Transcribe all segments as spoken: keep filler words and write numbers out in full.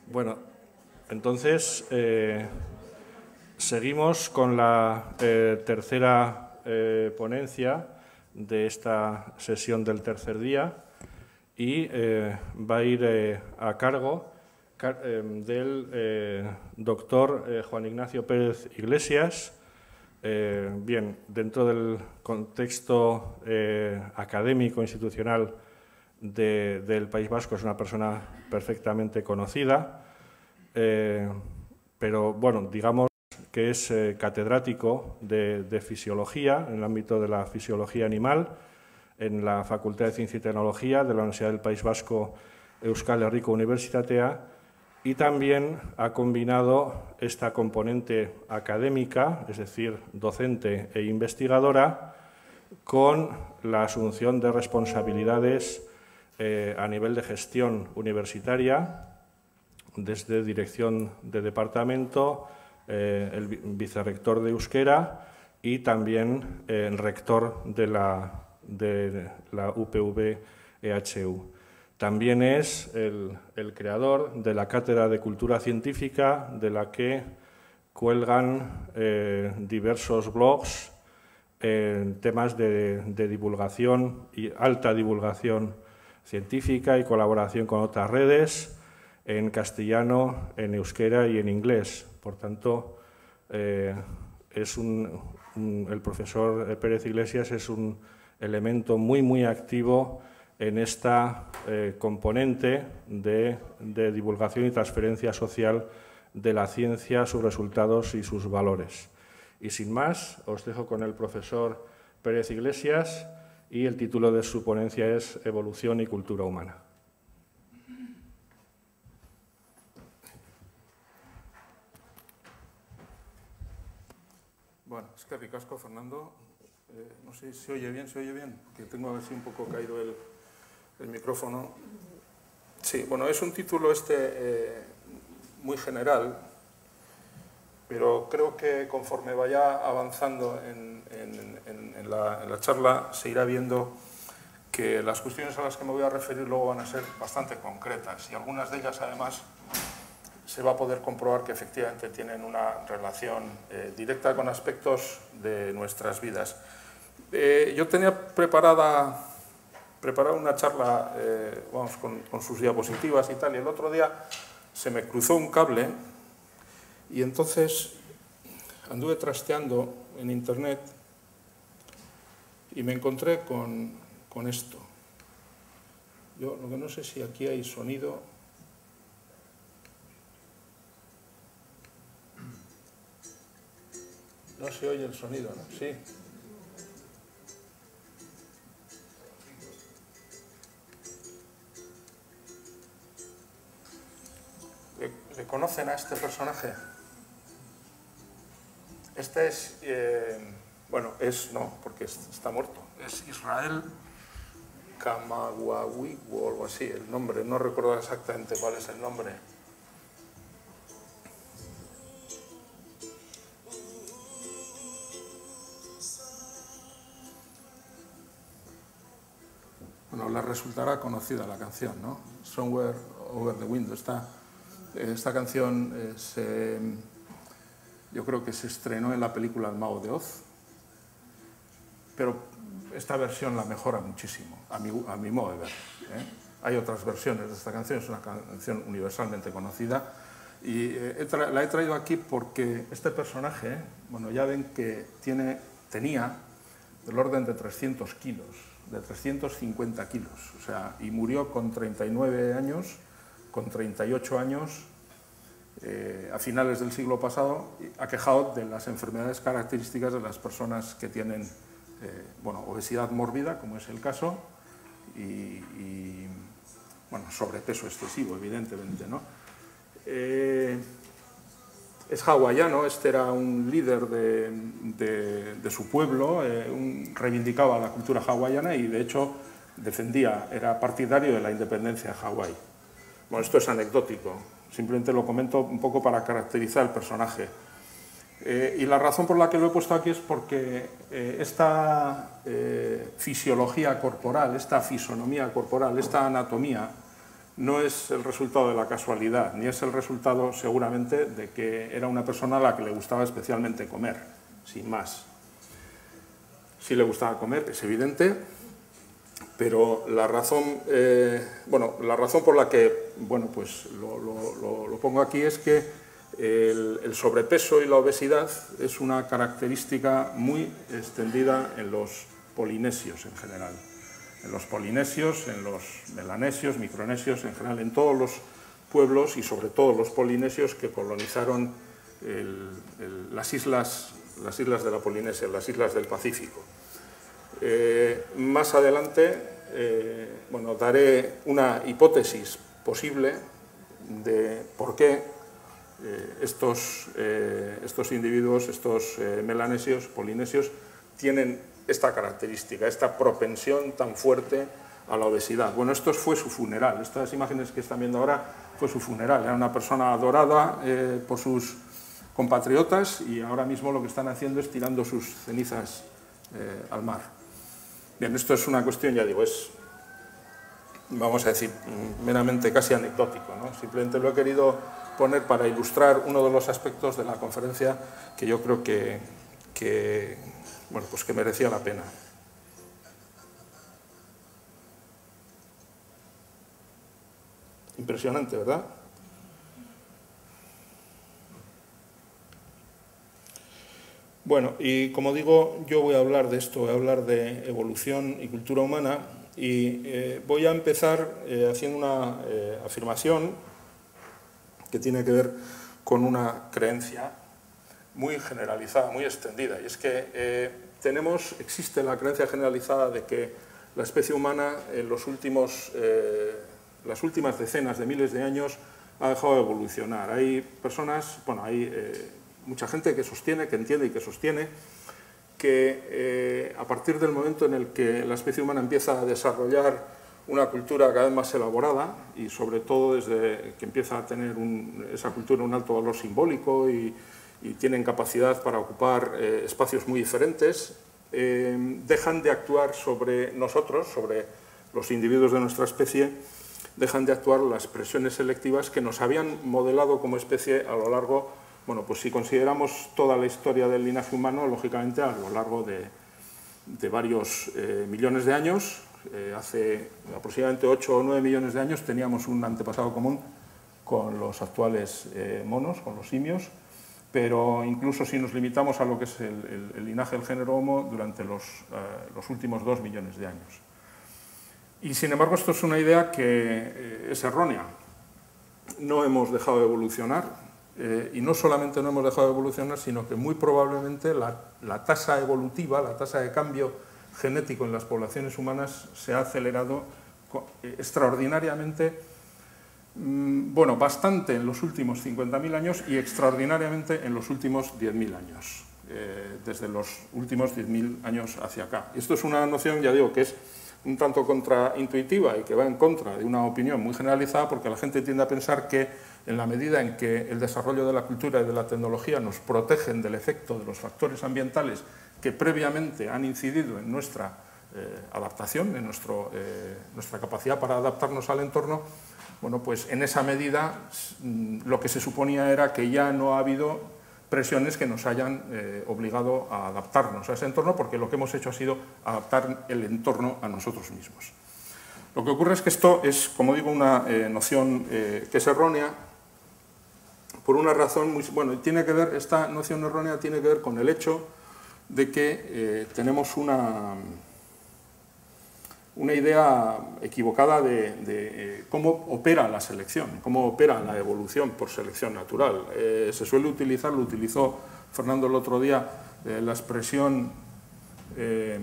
Bueno, entonces eh, seguimos con la eh, tercera eh, ponencia de esta sesión del tercer día y eh, va a ir eh, a cargo car eh, del eh, doctor eh, Juan Ignacio Pérez Iglesias. Eh, bien, dentro del contexto eh, académico, institucional de, del País Vasco, es una persona perfectamente conocida, eh, pero bueno, digamos que es eh, catedrático de, de fisiología, en el ámbito de la fisiología animal, en la Facultad de Ciencia y Tecnología de la Universidad del País Vasco Euskal Herriko Unibertsitatea, y también ha combinado esta componente académica, es decir, docente e investigadora, con la asunción de responsabilidades eh, a nivel de gestión universitaria, desde dirección de departamento, eh, el vicerrector de Euskera y también eh, el rector de la, de la U P V E H U. También es el, el creador de la Cátedra de Cultura Científica, de la que cuelgan eh, diversos blogs en temas de, de divulgación y alta divulgación científica y colaboración con otras redes, en castellano, en euskera y en inglés. Por tanto, eh, es un, un, el profesor Pérez Iglesias es un elemento muy, muy activo en esta eh, componente de, de divulgación y transferencia social de la ciencia, sus resultados y sus valores. Y sin más, os dejo con el profesor Pérez Iglesias y el título de su ponencia es Evolución y Cultura Humana. Bueno, es que ricasco, Fernando. Eh, no sé si se oye bien, se oye bien, porque tengo así un poco caído el, el micrófono. Sí, bueno, es un título este eh, muy general, pero creo que conforme vaya avanzando en, en, en, en, la, en la charla se irá viendo que las cuestiones a las que me voy a referir luego van a ser bastante concretas y algunas de ellas además se va a poder comprobar que efectivamente tienen una relación eh, directa con aspectos de nuestras vidas. Eh, yo tenía preparada, preparada una charla eh, vamos, con, con sus diapositivas y tal, y el otro día se me cruzó un cable y entonces anduve trasteando en internet y me encontré con, con esto. Yo lo que no sé si aquí hay sonido. No se oye el sonido, ¿no? Sí. ¿Le, le conocen a este personaje? Este es, eh, bueno, es, no, porque está muerto. Es Israel Kamagwawi o algo así, el nombre. No recuerdo exactamente cuál es el nombre. Bueno, les resultará conocida la canción, ¿no? Somewhere Over the Window. Esta, esta canción eh, se, yo creo que se estrenó en la película El Mago de Oz, pero esta versión la mejora muchísimo, a mi, a mi modo de ver, ¿eh? Hay otras versiones de esta canción, es una canción universalmente conocida y eh, he la he traído aquí porque este personaje, bueno, ya ven que tiene, tenía del orden de trescientos kilos, de trescientos cincuenta kilos, o sea, y murió con treinta y nueve años, con treinta y ocho años, eh, a finales del siglo pasado, aquejado de las enfermedades características de las personas que tienen, eh, bueno, obesidad mórbida, como es el caso, y, y bueno, sobrepeso excesivo, evidentemente, ¿no? Eh, Es hawaiano, este era un líder de, de, de su pueblo, eh, un, reivindicaba la cultura hawaiana y de hecho defendía, era partidario de la independencia de Hawái. Bueno, esto es anecdótico, simplemente lo comento un poco para caracterizar el personaje. Eh, y la razón por la que lo he puesto aquí es porque eh, esta eh, fisiología corporal, esta fisonomía corporal, esta anatomía no es el resultado de la casualidad, ni es el resultado seguramente de que era una persona a la que le gustaba especialmente comer, sin más. Sí le gustaba comer, es evidente, pero la razón, eh, bueno, la razón por la que bueno, pues lo, lo, lo, lo pongo aquí es que el, el sobrepeso y la obesidad es una característica muy extendida en los polinesios en general. En los polinesios, en los melanesios, micronesios, en general, en todos los pueblos y sobre todo los polinesios que colonizaron el, el, las, islas, las islas de la Polinesia, las islas del Pacífico. Eh, más adelante, eh, bueno, daré una hipótesis posible de por qué eh, estos, eh, estos individuos, estos eh, melanesios, polinesios, tienen esta característica, esta propensión tan fuerte a la obesidad. Bueno, esto fue su funeral, estas imágenes que están viendo ahora fue su funeral, era una persona adorada eh, por sus compatriotas y ahora mismo lo que están haciendo es tirando sus cenizas eh, al mar. Bien, esto es una cuestión, ya digo, es, vamos a decir, meramente casi anecdótico, ¿no? Simplemente lo he querido poner para ilustrar uno de los aspectos de la conferencia que yo creo que, que bueno, pues que merecía la pena. Impresionante, ¿verdad? Bueno, y como digo, yo voy a hablar de esto, voy a hablar de evolución y cultura humana, y eh, voy a empezar eh, haciendo una eh, afirmación que tiene que ver con una creencia muy generalizada, muy extendida, y es que eh, tenemos, existe la creencia generalizada de que la especie humana en los últimos, eh, las últimas decenas de miles de años ha dejado de evolucionar. Hay personas, bueno, hay eh, mucha gente que sostiene, que entiende y que sostiene que eh, a partir del momento en el que la especie humana empieza a desarrollar una cultura cada vez más elaborada y sobre todo desde que empieza a tener un, esa cultura un alto valor simbólico y, y tienen capacidad para ocupar eh, espacios muy diferentes, eh, dejan de actuar sobre nosotros, sobre los individuos de nuestra especie, dejan de actuar las presiones selectivas que nos habían modelado como especie a lo largo, bueno, pues si consideramos toda la historia del linaje humano, lógicamente a lo largo de, de varios eh, millones de años. Eh, hace aproximadamente ocho o nueve millones de años teníamos un antepasado común con los actuales eh, monos, con los simios, pero incluso si nos limitamos a lo que es el, el, el linaje del género Homo durante los, eh, los últimos dos millones de años. Y sin embargo esto es una idea que eh, es errónea. No hemos dejado de evolucionar, eh, y no solamente no hemos dejado de evolucionar, sino que muy probablemente la, la tasa evolutiva, la tasa de cambio genético en las poblaciones humanas se ha acelerado extraordinariamente, bueno, bastante en los últimos cincuenta mil años y extraordinariamente en los últimos diez mil años, eh, desde los últimos diez mil años hacia acá. Esto es una noción, ya digo, que es un tanto contraintuitiva y que va en contra de una opinión muy generalizada, porque la gente tiende a pensar que en la medida en que el desarrollo de la cultura y de la tecnología nos protegen del efecto de los factores ambientales que previamente han incidido en nuestra eh, adaptación, en nuestro, eh, nuestra capacidad para adaptarnos al entorno, bueno, pues en esa medida lo que se suponía era que ya no ha habido presiones que nos hayan eh, obligado a adaptarnos a ese entorno, porque lo que hemos hecho ha sido adaptar el entorno a nosotros mismos. Lo que ocurre es que esto es, como digo, una eh, noción eh, que es errónea, por una razón muy... Bueno, tiene que ver, esta noción errónea tiene que ver con el hecho de que eh, tenemos una, una idea equivocada de, de eh, cómo opera la selección, cómo opera la evolución por selección natural. Eh, se suele utilizar, lo utilizó Fernando el otro día, eh, la expresión, eh,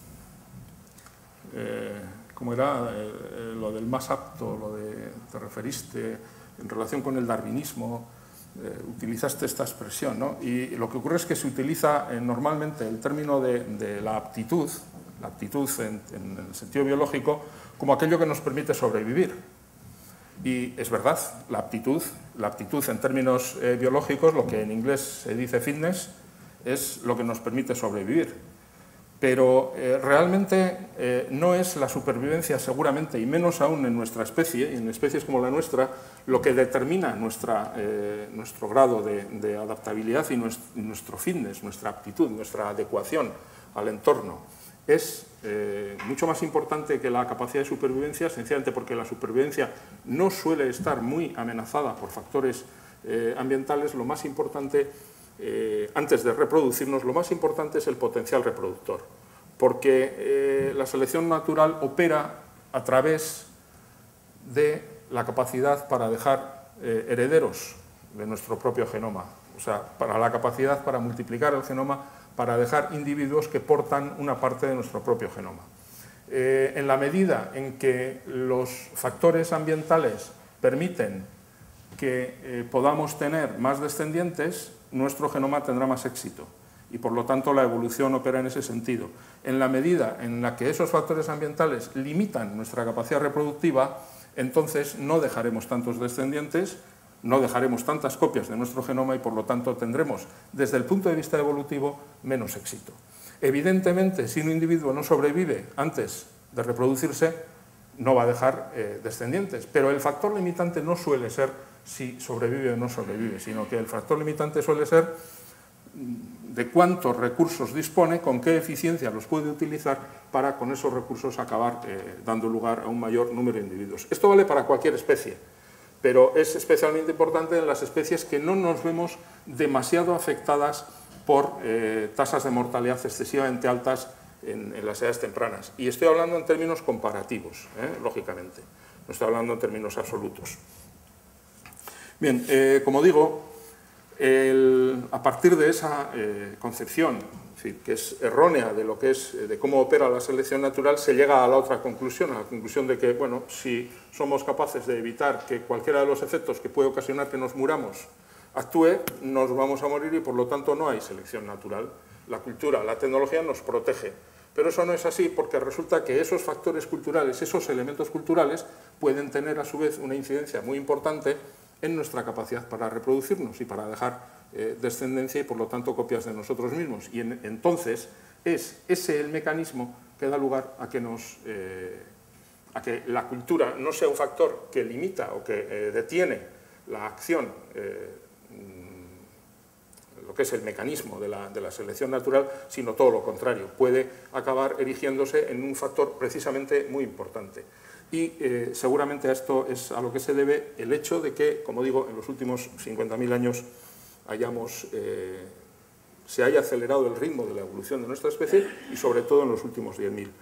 eh, ¿cómo era? Eh, lo del más apto, lo de, te referiste en relación con el darwinismo. Eh, utilizaste esta expresión, ¿no? Y lo que ocurre es que se utiliza eh, normalmente el término de, de la aptitud, la aptitud en, en el sentido biológico, como aquello que nos permite sobrevivir. Y es verdad, la aptitud, la aptitud en términos eh, biológicos, lo que en inglés se dice fitness, es lo que nos permite sobrevivir. pero eh, realmente eh, no es la supervivencia seguramente, y menos aún en nuestra especie, en especies como la nuestra, lo que determina nuestra, eh, nuestro grado de, de adaptabilidad y nuestro, nuestro fitness, nuestra aptitud, nuestra adecuación al entorno. Es eh, mucho más importante que la capacidad de supervivencia, sencillamente porque la supervivencia no suele estar muy amenazada por factores eh, ambientales. Lo más importante, eh, antes de reproducirnos, lo más importante es el potencial reproductor, porque eh, la selección natural opera a través de la capacidad para dejar eh, herederos de nuestro propio genoma, o sea, para la capacidad para multiplicar el genoma, para dejar individuos que portan una parte de nuestro propio genoma. Eh, en la medida en que los factores ambientales permiten que eh, podamos tener más descendientes, nuestro genoma tendrá más éxito y por lo tanto la evolución opera en ese sentido. En la medida en la que esos factores ambientales limitan nuestra capacidad reproductiva, entonces no dejaremos tantos descendientes, no dejaremos tantas copias de nuestro genoma y por lo tanto tendremos, desde el punto de vista evolutivo, menos éxito. Evidentemente, si un individuo no sobrevive antes de reproducirse, no va a dejar eh, descendientes, pero el factor limitante no suele ser si sobrevive o no sobrevive, sino que el factor limitante suele ser de cuántos recursos dispone, con qué eficiencia los puede utilizar para con esos recursos acabar eh, dando lugar a un mayor número de individuos. Esto vale para cualquier especie, pero es especialmente importante en las especies que no nos vemos demasiado afectadas por eh, tasas de mortalidad excesivamente altas en, en las edades tempranas. Y estoy hablando en términos comparativos, ¿eh? Lógicamente, no estoy hablando en términos absolutos. Bien, eh, como digo, el, a partir de esa eh, concepción, es decir, que es errónea de lo que es, de cómo opera la selección natural, se llega a la otra conclusión, a la conclusión de que, bueno, si somos capaces de evitar que cualquiera de los efectos que puede ocasionar que nos muramos actúe, nos vamos a morir y por lo tanto no hay selección natural. La cultura, la tecnología nos protege, pero eso no es así porque resulta que esos factores culturales, esos elementos culturales pueden tener a su vez una incidencia muy importante en nuestra capacidad para reproducirnos y para dejar eh, descendencia y por lo tanto copias de nosotros mismos. Y en, entonces es ese el mecanismo que da lugar a que, nos, eh, a que la cultura no sea un factor que limita o que eh, detiene la acción, eh, lo que es el mecanismo de la, de la selección natural, sino todo lo contrario, puede acabar erigiéndose en un factor precisamente muy importante. Y eh, seguramente a esto es a lo que se debe el hecho de que, como digo, en los últimos cincuenta mil años hayamos, eh, se haya acelerado el ritmo de la evolución de nuestra especie y sobre todo en los últimos diez mil.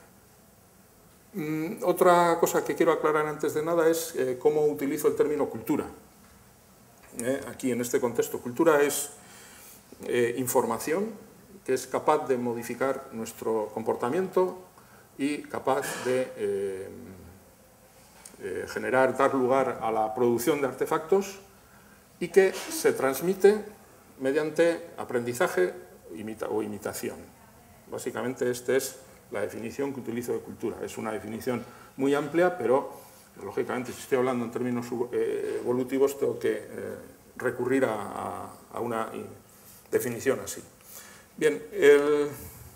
Mm, otra cosa que quiero aclarar antes de nada es eh, cómo utilizo el término cultura. Eh, aquí en este contexto, cultura es eh, información que es capaz de modificar nuestro comportamiento y capaz de eh, eh, generar, dar lugar a la producción de artefactos y que se transmite mediante aprendizaje imita o imitación. Básicamente esta es la definición que utilizo de cultura. Es una definición muy amplia, pero lógicamente si estoy hablando en términos eh, evolutivos tengo que eh, recurrir a, a, a una definición así. Bien, el...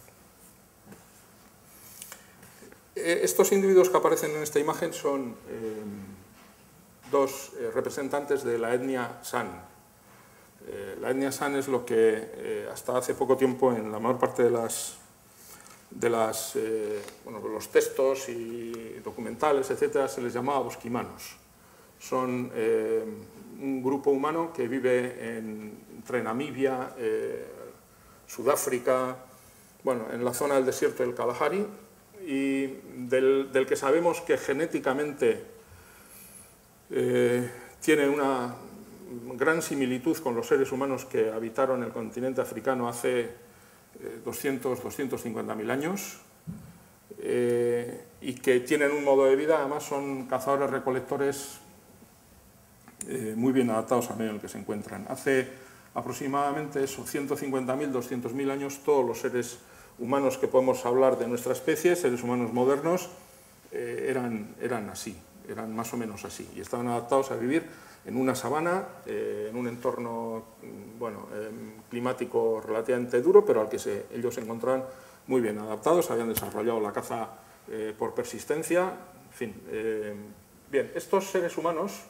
estos individuos que aparecen en esta imagen son eh, dos eh, representantes de la etnia San. Eh, la etnia San es lo que eh, hasta hace poco tiempo en la mayor parte de, las, de las, eh, bueno, los textos y documentales, etcétera, se les llamaba bosquimanos. Son eh, un grupo humano que vive en, entre Namibia, eh, Sudáfrica, bueno, en la zona del desierto del Kalahari, y del, del que sabemos que genéticamente eh, tiene una gran similitud con los seres humanos que habitaron el continente africano hace eh, doscientos, doscientos cincuenta mil años, eh, y que tienen un modo de vida, además son cazadores recolectores eh, muy bien adaptados al medio en el que se encuentran. Hace aproximadamente eso, ciento cincuenta mil, doscientos mil años, todos los seres humanos que podemos hablar de nuestra especie, seres humanos modernos, eh, eran, eran así, eran más o menos así, y estaban adaptados a vivir en una sabana, eh, en un entorno bueno, eh, climático relativamente duro, pero al que se, ellos se encontraban muy bien adaptados, habían desarrollado la caza eh, por persistencia, en fin. Eh, bien, estos seres humanos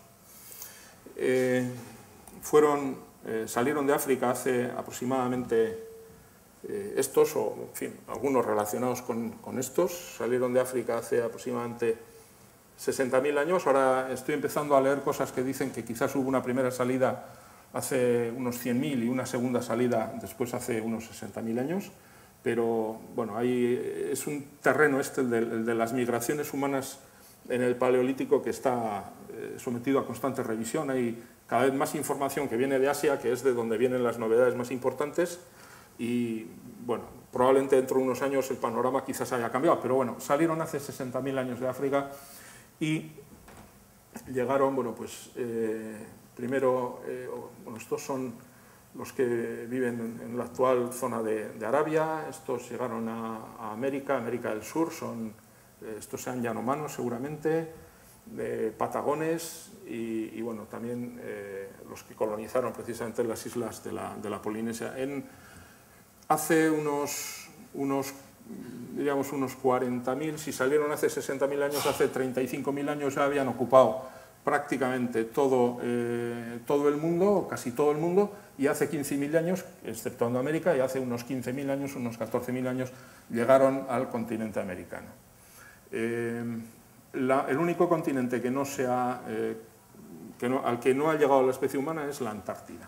eh, fueron, eh, salieron de África hace aproximadamente, eh, estos, o en fin, algunos relacionados con, con estos, salieron de África hace aproximadamente sesenta mil años. Ahora estoy empezando a leer cosas que dicen que quizás hubo una primera salida hace unos cien mil y una segunda salida después hace unos sesenta mil años, pero bueno, ahí es un terreno este, el de, el de las migraciones humanas en el Paleolítico, que está eh, sometido a constante revisión. Hay cada vez más información que viene de Asia, que es de donde vienen las novedades más importantes, y bueno, probablemente dentro de unos años el panorama quizás haya cambiado, pero bueno, salieron hace sesenta mil años de África y llegaron, bueno, pues eh, primero, eh, bueno, estos son los que viven en, en la actual zona de, de Arabia, estos llegaron a, a América, América del Sur, son, eh, estos sean yanomanos seguramente, eh, patagones y, y bueno, también eh, los que colonizaron precisamente las islas de la, de la Polinesia. En, hace unos, unos, diríamos, unos cuarenta mil, si salieron hace sesenta mil años, hace treinta y cinco mil años ya habían ocupado prácticamente todo, eh, todo el mundo, casi todo el mundo, y hace quince mil años, exceptuando América, y hace unos quince mil años, unos catorce mil años, llegaron al continente americano. Eh, la, el único continente que no se ha, eh, que no, al que no ha llegado la especie humana es la Antártida.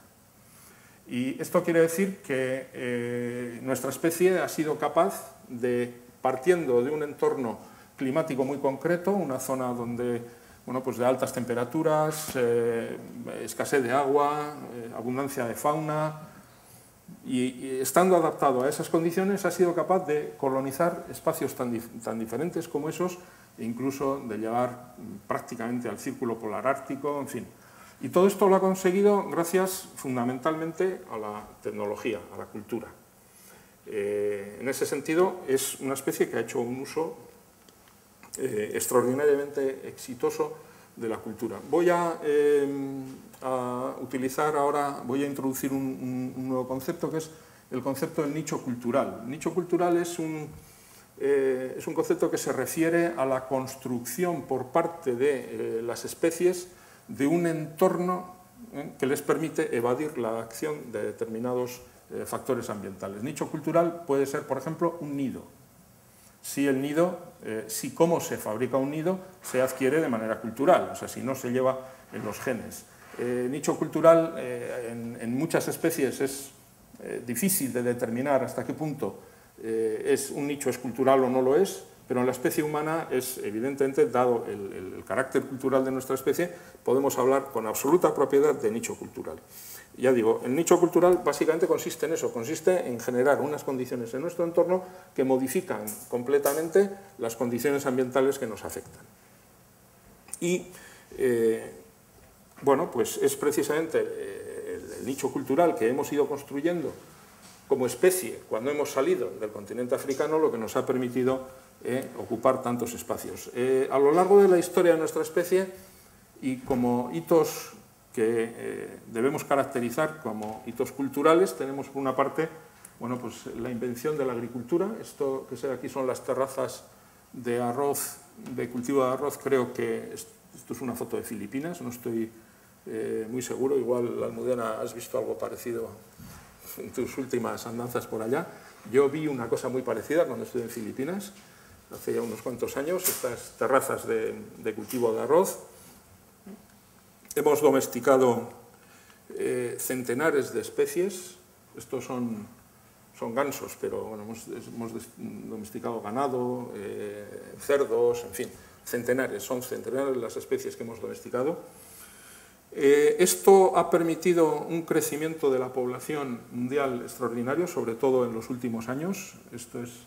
Y esto quiere decir que eh, nuestra especie ha sido capaz de, partiendo de un entorno climático muy concreto, una zona donde, bueno, pues de altas temperaturas, eh, escasez de agua, eh, abundancia de fauna, y, y estando adaptado a esas condiciones ha sido capaz de colonizar espacios tan, dif tan diferentes como esos, e incluso de llegar prácticamente al círculo polar ártico, en fin. Y todo esto lo ha conseguido gracias fundamentalmente a la tecnología, a la cultura. Eh, en ese sentido, es una especie que ha hecho un uso eh, extraordinariamente exitoso de la cultura. Voy a, eh, a utilizar ahora, voy a introducir un, un, un nuevo concepto, que es el concepto del nicho cultural. El nicho cultural es un, eh, es un concepto que se refiere a la construcción por parte de eh, las especies de un entorno eh, que les permite evadir la acción de determinados eh, factores ambientales. Nicho cultural puede ser, por ejemplo, un nido. Si el nido, eh, si cómo se fabrica un nido, se adquiere de manera cultural, o sea, si no se lleva en los genes. Eh, nicho cultural eh, en, en muchas especies es eh, difícil de determinar hasta qué punto eh, es, un nicho es cultural o no lo es, pero en la especie humana es evidentemente, dado el, el, el carácter cultural de nuestra especie, podemos hablar con absoluta propiedad de nicho cultural. Ya digo, el nicho cultural básicamente consiste en eso, consiste en generar unas condiciones en nuestro entorno que modifican completamente las condiciones ambientales que nos afectan. Y, eh, bueno, pues es precisamente el, el nicho cultural que hemos ido construyendo como especie cuando hemos salido del continente africano lo que nos ha permitido Eh, ocupar tantos espacios. Eh, a lo largo de la historia de nuestra especie, y como hitos que eh, debemos caracterizar como hitos culturales, tenemos por una parte, bueno, pues la invención de la agricultura. Esto que se ve aquí son las terrazas de arroz, de cultivo de arroz. Creo que esto es una foto de Filipinas, no estoy eh, muy seguro, igual, Almudena, has visto algo parecido en tus últimas andanzas por allá. Yo vi una cosa muy parecida cuando estuve en Filipinas, hace ya unos cuantos años, estas terrazas de, de cultivo de arroz. Hemos domesticado eh, centenares de especies. Estos son, son gansos, pero bueno, hemos, hemos domesticado ganado, eh, cerdos, en fin, centenares, son centenares las especies que hemos domesticado. Eh, esto ha permitido un crecimiento de la población mundial extraordinario, sobre todo en los últimos años. Esto es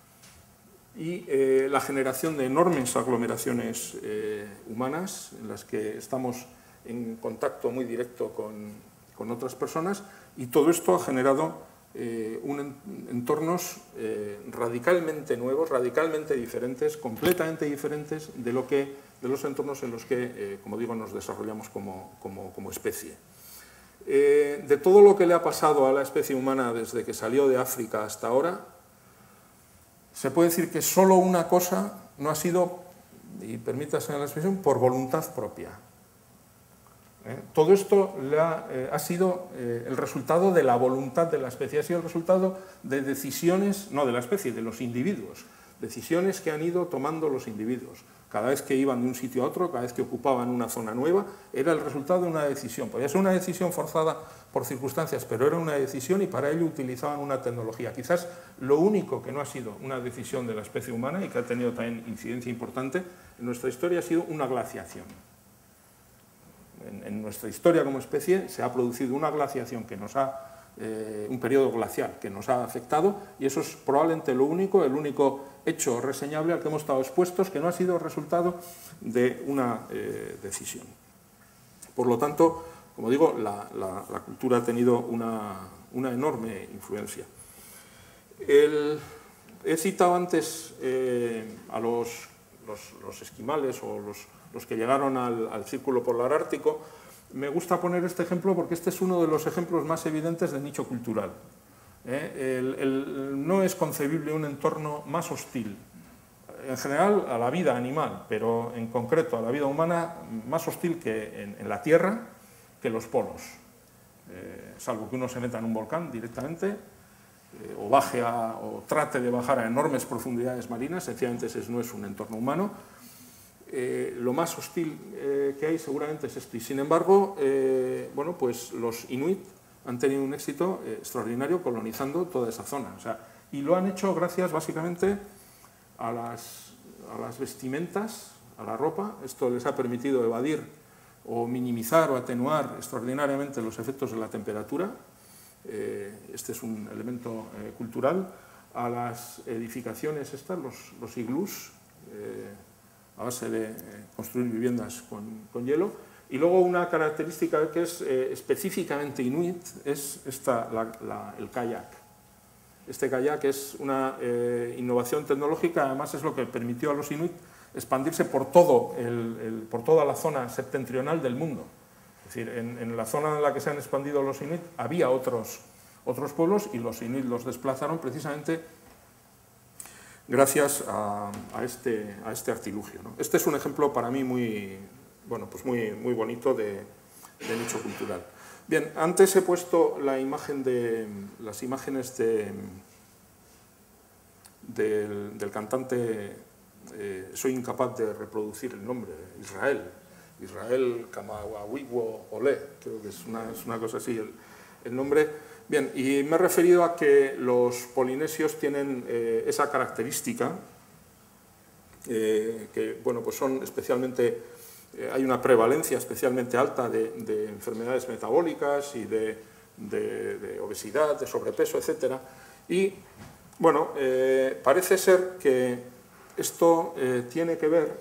y eh, la generación de enormes aglomeraciones eh, humanas en las que estamos en contacto muy directo con, con otras personas, y todo esto ha generado eh, un en, entornos eh, radicalmente nuevos, radicalmente diferentes, completamente diferentes de, lo que, de los entornos en los que, eh, como digo, nos desarrollamos como, como, como especie. Eh, de todo lo que le ha pasado a la especie humana desde que salió de África hasta ahora, se puede decir que solo una cosa no ha sido, y permítase la expresión, por voluntad propia. ¿Eh? Todo esto le ha, eh, ha sido eh, el resultado de la voluntad de la especie, ha sido el resultado de decisiones, no de la especie, de los individuos, decisiones que han ido tomando los individuos. Cada vez que iban de un sitio a otro, cada vez que ocupaban una zona nueva, era el resultado de una decisión. Podía ser una decisión forzada por circunstancias, pero era una decisión y para ello utilizaban una tecnología. Quizás lo único que no ha sido una decisión de la especie humana y que ha tenido también incidencia importante en nuestra historia ha sido una glaciación. En, en nuestra historia como especie se ha producido una glaciación que nos ha Eh, un periodo glacial que nos ha afectado y eso es probablemente lo único, el único hecho reseñable al que hemos estado expuestos que no ha sido resultado de una eh, decisión. Por lo tanto, como digo, la, la, la cultura ha tenido una, una enorme influencia. El, he citado antes eh, a los, los, los esquimales o los, los que llegaron al, al Círculo Polar Ártico. Me gusta poner este ejemplo porque este es uno de los ejemplos más evidentes de nicho cultural. ¿Eh? El, el, no es concebible un entorno más hostil, en general a la vida animal, pero en concreto a la vida humana, más hostil que en, en la Tierra que los polos. Eh, salvo que uno se meta en un volcán directamente, eh, o, baje a, o trate de bajar a enormes profundidades marinas, sencillamente ese no es un entorno humano. Eh, lo más hostil eh, que hay seguramente es esto. Y sin embargo, eh, bueno, pues los inuit han tenido un éxito eh, extraordinario colonizando toda esa zona. O sea, y lo han hecho gracias básicamente a las, a las vestimentas, a la ropa. Esto les ha permitido evadir o minimizar o atenuar extraordinariamente los efectos de la temperatura. Eh, este es un elemento eh, cultural. A las edificaciones estas, los, los iglús, eh, a base de construir viviendas con, con hielo. Y luego una característica que es eh, específicamente inuit es esta, la, la, el kayak. Este kayak es una eh, innovación tecnológica, además es lo que permitió a los inuit expandirse por, todo el, el, por toda la zona septentrional del mundo. Es decir, en, en la zona en la que se han expandido los inuit había otros, otros pueblos y los inuit los desplazaron precisamente gracias a, a, este, a este artilugio, ¿no? Este es un ejemplo para mí muy, bueno, pues muy, muy bonito de, de nicho cultural. Bien, antes he puesto la imagen de, las imágenes de, del, del cantante, eh, soy incapaz de reproducir el nombre, Israel, Israel Kamawawiwo Olé, creo que es una, es una cosa así el, el nombre. Bien, y me he referido a que los polinesios tienen eh, esa característica, eh, que bueno, pues son especialmente, eh, hay una prevalencia especialmente alta de, de enfermedades metabólicas y de, de, de obesidad, de sobrepeso, etcétera. Y bueno, eh, parece ser que esto eh, tiene que ver,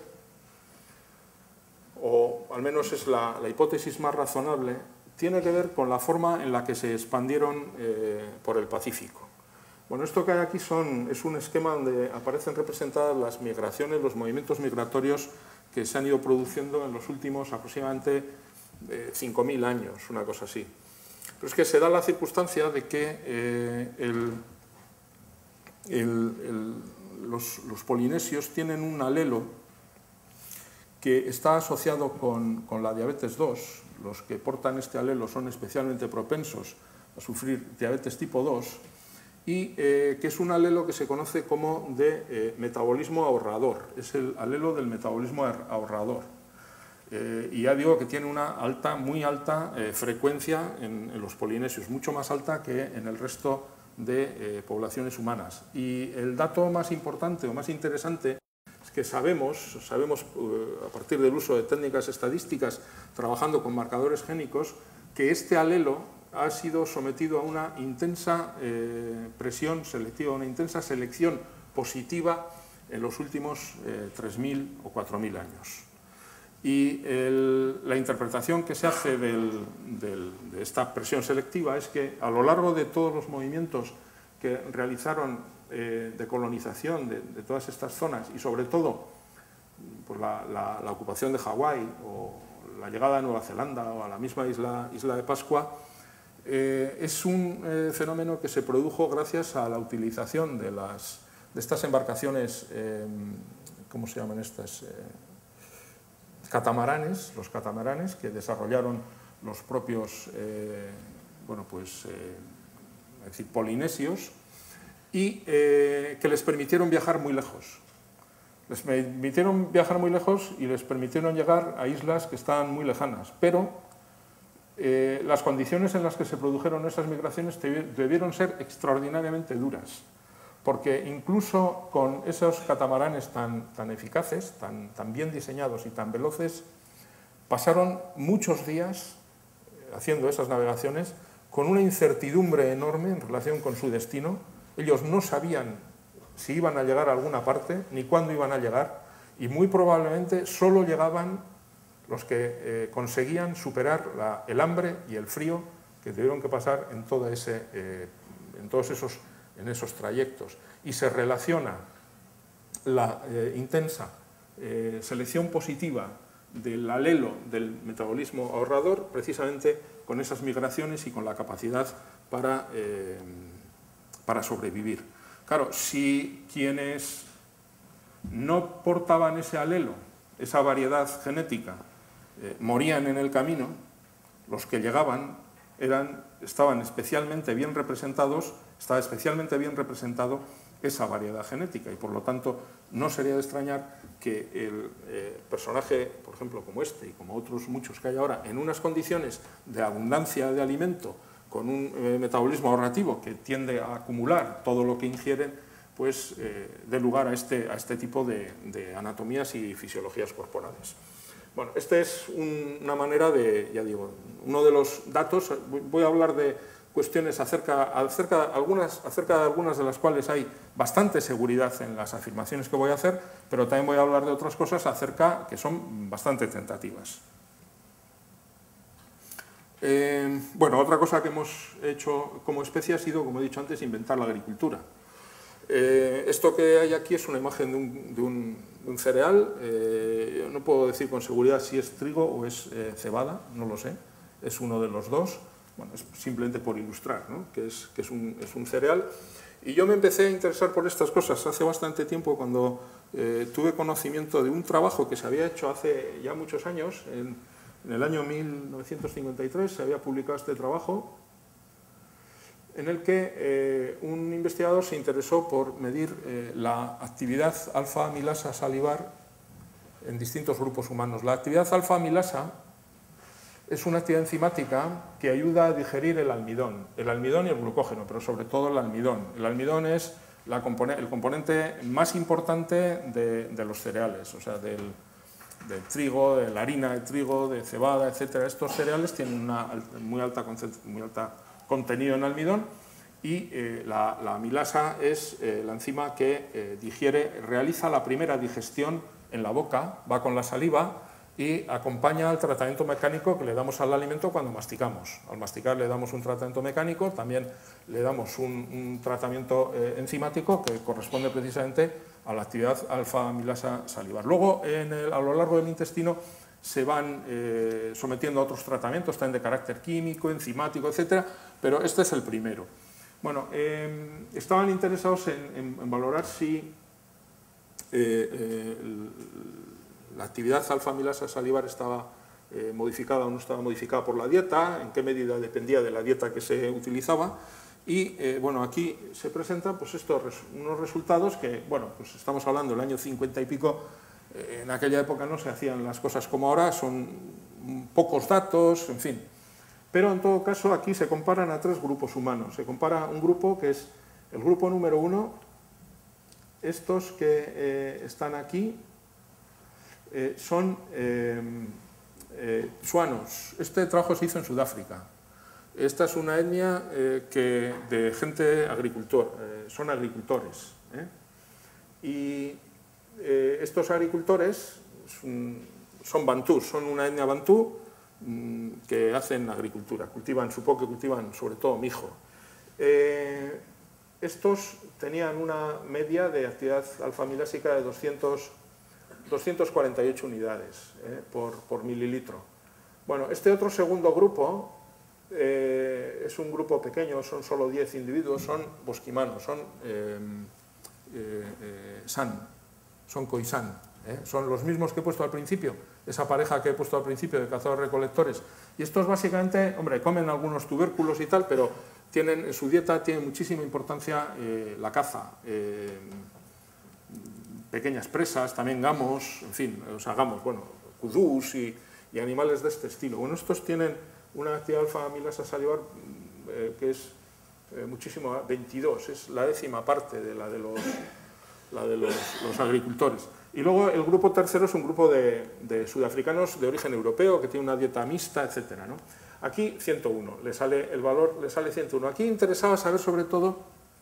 o al menos es la, la hipótesis más razonable, tiene que ver con la forma en la que se expandieron eh, por el Pacífico. Bueno, esto que hay aquí son, es un esquema donde aparecen representadas las migraciones, los movimientos migratorios que se han ido produciendo en los últimos aproximadamente eh, cinco mil años, una cosa así. Pero es que se da la circunstancia de que eh, el, el, el, los, los polinesios tienen un alelo que está asociado con, con la diabetes dos. Los que portan este alelo son especialmente propensos a sufrir diabetes tipo dos y eh, que es un alelo que se conoce como de eh, metabolismo ahorrador. Es el alelo del metabolismo ahorrador. Eh, y ya digo que tiene una alta, muy alta eh, frecuencia en, en los polinesios, mucho más alta que en el resto de eh, poblaciones humanas. Y el dato más importante o más interesante que sabemos, sabemos a partir del uso de técnicas estadísticas, trabajando con marcadores génicos, que este alelo ha sido sometido a una intensa eh, presión selectiva, una intensa selección positiva en los últimos eh, tres mil o cuatro mil años. Y el, la interpretación que se hace del, del, de esta presión selectiva es que a lo largo de todos los movimientos que realizaron Eh, de colonización de, de todas estas zonas y sobre todo pues la, la, la ocupación de Hawái o la llegada de Nueva Zelanda o a la misma isla, isla de Pascua, eh, es un eh, fenómeno que se produjo gracias a la utilización de las, de estas embarcaciones, eh, ¿cómo se llaman estas? Eh, catamaranes, los catamaranes que desarrollaron los propios, eh, bueno, pues, eh, es decir, polinesios, y eh, que les permitieron viajar muy lejos. Les permitieron viajar muy lejos y les permitieron llegar a islas que estaban muy lejanas, pero eh, las condiciones en las que se produjeron esas migraciones debieron ser extraordinariamente duras, porque incluso con esos catamaranes tan, tan eficaces, tan, tan bien diseñados y tan veloces, pasaron muchos días haciendo esas navegaciones con una incertidumbre enorme en relación con su destino. Ellos no sabían si iban a llegar a alguna parte, ni cuándo iban a llegar, y muy probablemente solo llegaban los que eh, conseguían superar la, el hambre y el frío que tuvieron que pasar en, todo ese, eh, en todos esos, en esos trayectos. Y se relaciona la eh, intensa eh, selección positiva del alelo del metabolismo ahorrador precisamente con esas migraciones y con la capacidad para, eh, para sobrevivir. Claro, si quienes no portaban ese alelo, esa variedad genética, eh, morían en el camino, los que llegaban eran, estaban especialmente bien representados, estaba especialmente bien representado esa variedad genética y por lo tanto no sería de extrañar que el eh, personaje, por ejemplo, como este y como otros muchos que hay ahora, en unas condiciones de abundancia de alimento, con un eh, metabolismo ahorrativo que tiende a acumular todo lo que ingieren, pues eh, dé lugar a este, a este tipo de, de anatomías y fisiologías corporales. Bueno, esta es un, una manera de, ya digo, uno de los datos, voy a hablar de cuestiones acerca, acerca, algunas, acerca de algunas de las cuales hay bastante seguridad en las afirmaciones que voy a hacer, pero también voy a hablar de otras cosas acerca que son bastante tentativas. Eh, bueno, otra cosa que hemos hecho como especie ha sido, como he dicho antes, inventar la agricultura. Eh, esto que hay aquí es una imagen de un, de un, de un cereal. Eh, no puedo decir con seguridad si es trigo o es eh, cebada, no lo sé. Es uno de los dos. Bueno, es simplemente por ilustrar, ¿no? que, es, que es, un, es un cereal. Y yo me empecé a interesar por estas cosas hace bastante tiempo cuando eh, tuve conocimiento de un trabajo que se había hecho hace ya muchos años. En, en el año mil novecientos cincuenta y tres se había publicado este trabajo en el que eh, un investigador se interesó por medir eh, la actividad alfa-amilasa salivar en distintos grupos humanos. La actividad alfa-amilasa es una actividad enzimática que ayuda a digerir el almidón, el almidón y el glucógeno, pero sobre todo el almidón. El almidón es la compone- el componente más importante de, de los cereales, o sea, del, del trigo, de la harina de trigo, de cebada, etcétera. Estos cereales tienen una muy alta, muy alta contenido en almidón y eh, la, la amilasa es eh, la enzima que eh, digiere, realiza la primera digestión en la boca, va con la saliva y acompaña al tratamiento mecánico que le damos al alimento cuando masticamos. Al masticar le damos un tratamiento mecánico, también le damos un, un tratamiento eh, enzimático que corresponde precisamente a la actividad alfa-amilasa salivar. Luego, en el, a lo largo del intestino, se van eh, sometiendo a otros tratamientos, también de carácter químico, enzimático, etcétera, pero este es el primero. Bueno, eh, estaban interesados en, en, en valorar si eh, eh, el, la actividad alfa-amilasa salivar estaba eh, modificada o no estaba modificada por la dieta, en qué medida dependía de la dieta que se utilizaba. Y eh, bueno, aquí se presentan pues, estos res, unos resultados que, bueno, pues estamos hablando del año cincuenta y pico, eh, en aquella época no se hacían las cosas como ahora, son pocos datos, en fin. Pero en todo caso aquí se comparan a tres grupos humanos. Se compara un grupo que es el grupo número uno, estos que eh, están aquí, Eh, son eh, eh, tsuanos. Este trabajo se hizo en Sudáfrica. Esta es una etnia eh, que, de gente agricultor, eh, son agricultores. ¿eh? Y eh, estos agricultores son, son bantús, son una etnia bantú mmm, que hacen agricultura, cultivan, supongo que cultivan sobre todo mijo. Eh, estos tenían una media de actividad alfa-amilásica de doscientos cuarenta y ocho unidades eh, por, por mililitro. Bueno, este otro segundo grupo eh, es un grupo pequeño, son solo diez individuos, son bosquimanos, son eh, eh, eh, San, Sonko y San, ¿eh? Son los mismos que he puesto al principio, esa pareja que he puesto al principio de cazadores-recolectores. Y estos básicamente, hombre, comen algunos tubérculos y tal, pero tienen, en su dieta tiene muchísima importancia eh, la caza, eh, pequeñas presas, también gamos, en fin, o sea, gamos, bueno, kudús y, y animales de este estilo. Bueno, estos tienen una actividad alfa-amilasa salivar eh, que es eh, muchísimo, veintidós, es la décima parte de la de los, la de los, los agricultores. Y luego el grupo tercero es un grupo de, de sudafricanos de origen europeo que tiene una dieta mixta, etcétera, ¿no? Aquí ciento uno, le sale el valor, le sale ciento uno. Aquí interesaba saber sobre todo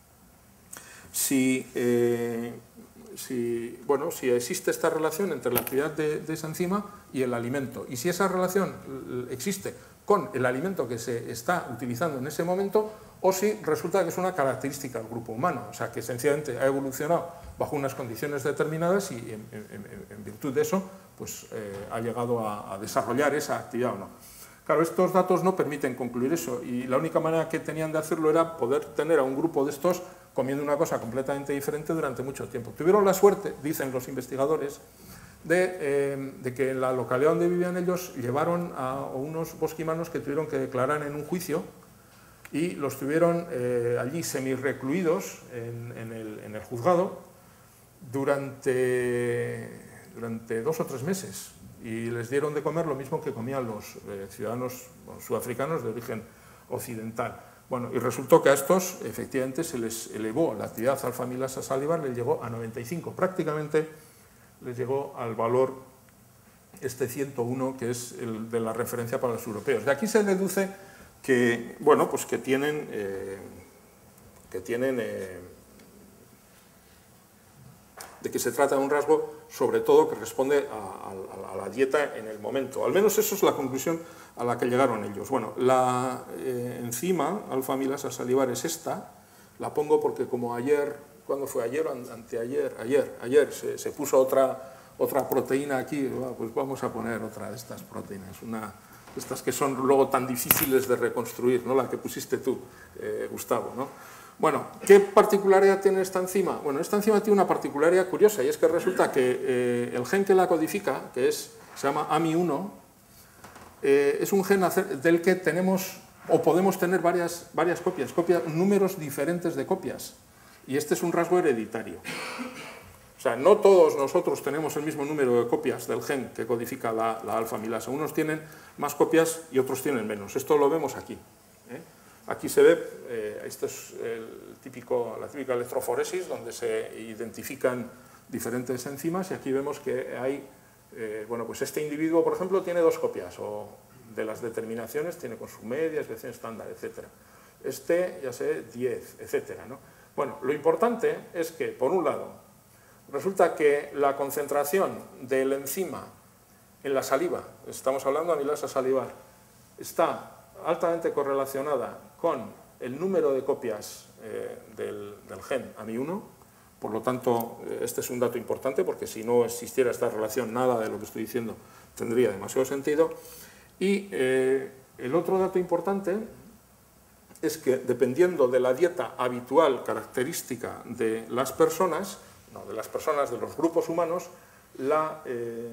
si, eh, si, bueno, si existe esta relación entre la actividad de, de esa enzima y el alimento. Y si esa relación existe con el alimento que se está utilizando en ese momento, o si resulta que es una característica del grupo humano, o sea, que sencillamente ha evolucionado bajo unas condiciones determinadas y en, en, en virtud de eso pues, eh, ha llegado a, a desarrollar esa actividad o no. Claro, estos datos no permiten concluir eso y la única manera que tenían de hacerlo era poder tener a un grupo de estos comiendo una cosa completamente diferente durante mucho tiempo. Tuvieron la suerte, dicen los investigadores, de, eh, de que en la localidad donde vivían ellos llevaron a unos bosquimanos que tuvieron que declarar en un juicio y los tuvieron eh, allí semirrecluidos en, en, el, en el juzgado durante, durante dos o tres meses y les dieron de comer lo mismo que comían los eh, ciudadanos bueno, sudafricanos de origen occidental. Bueno, y resultó que a estos efectivamente se les elevó la actividad alfa-amilasa salivar, les llegó a noventa y cinco, prácticamente les llegó al valor este ciento uno que es el de la referencia para los europeos. De aquí se deduce que, bueno, pues que tienen, eh, que tienen eh, de que se trata de un rasgo sobre todo que responde a, a, a la dieta en el momento. Al menos eso es la conclusión a la que llegaron ellos. Bueno, la eh, enzima alfa-amilasa salivar es esta, la pongo porque como ayer, ¿cuándo fue? Ayer o anteayer, ayer, ayer se, se puso otra, otra proteína aquí, pues vamos a poner otra de estas proteínas, una estas que son luego tan difíciles de reconstruir, ¿no? La que pusiste tú, eh, Gustavo, ¿no? Bueno, ¿qué particularidad tiene esta enzima? Bueno, esta enzima tiene una particularidad curiosa y es que resulta que eh, el gen que la codifica, que es, se llama A M I uno, eh, es un gen del que tenemos o podemos tener varias, varias copias, copias, números diferentes de copias, y este es un rasgo hereditario. O sea, no todos nosotros tenemos el mismo número de copias del gen que codifica la, la alfa-amilasa. Unos tienen más copias y otros tienen menos. Esto lo vemos aquí. ¿eh? Aquí se ve, eh, esto es el típico, la típica electroforesis, donde se identifican diferentes enzimas, y aquí vemos que hay, eh, bueno, pues este individuo, por ejemplo, tiene dos copias, o de las determinaciones tiene con su media, desviación estándar, etcétera. Este, ya sé, diez, etcétera, ¿no? Bueno, lo importante es que, por un lado, resulta que la concentración de la enzima en la saliva, estamos hablando de amilasa salivar, está altamente correlacionada con el número de copias eh, del, del gen A M I uno, por lo tanto, este es un dato importante porque si no existiera esta relación, nada de lo que estoy diciendo tendría demasiado sentido. Y eh, el otro dato importante es que dependiendo de la dieta habitual característica de las personas, no, de las personas, de los grupos humanos, la, eh,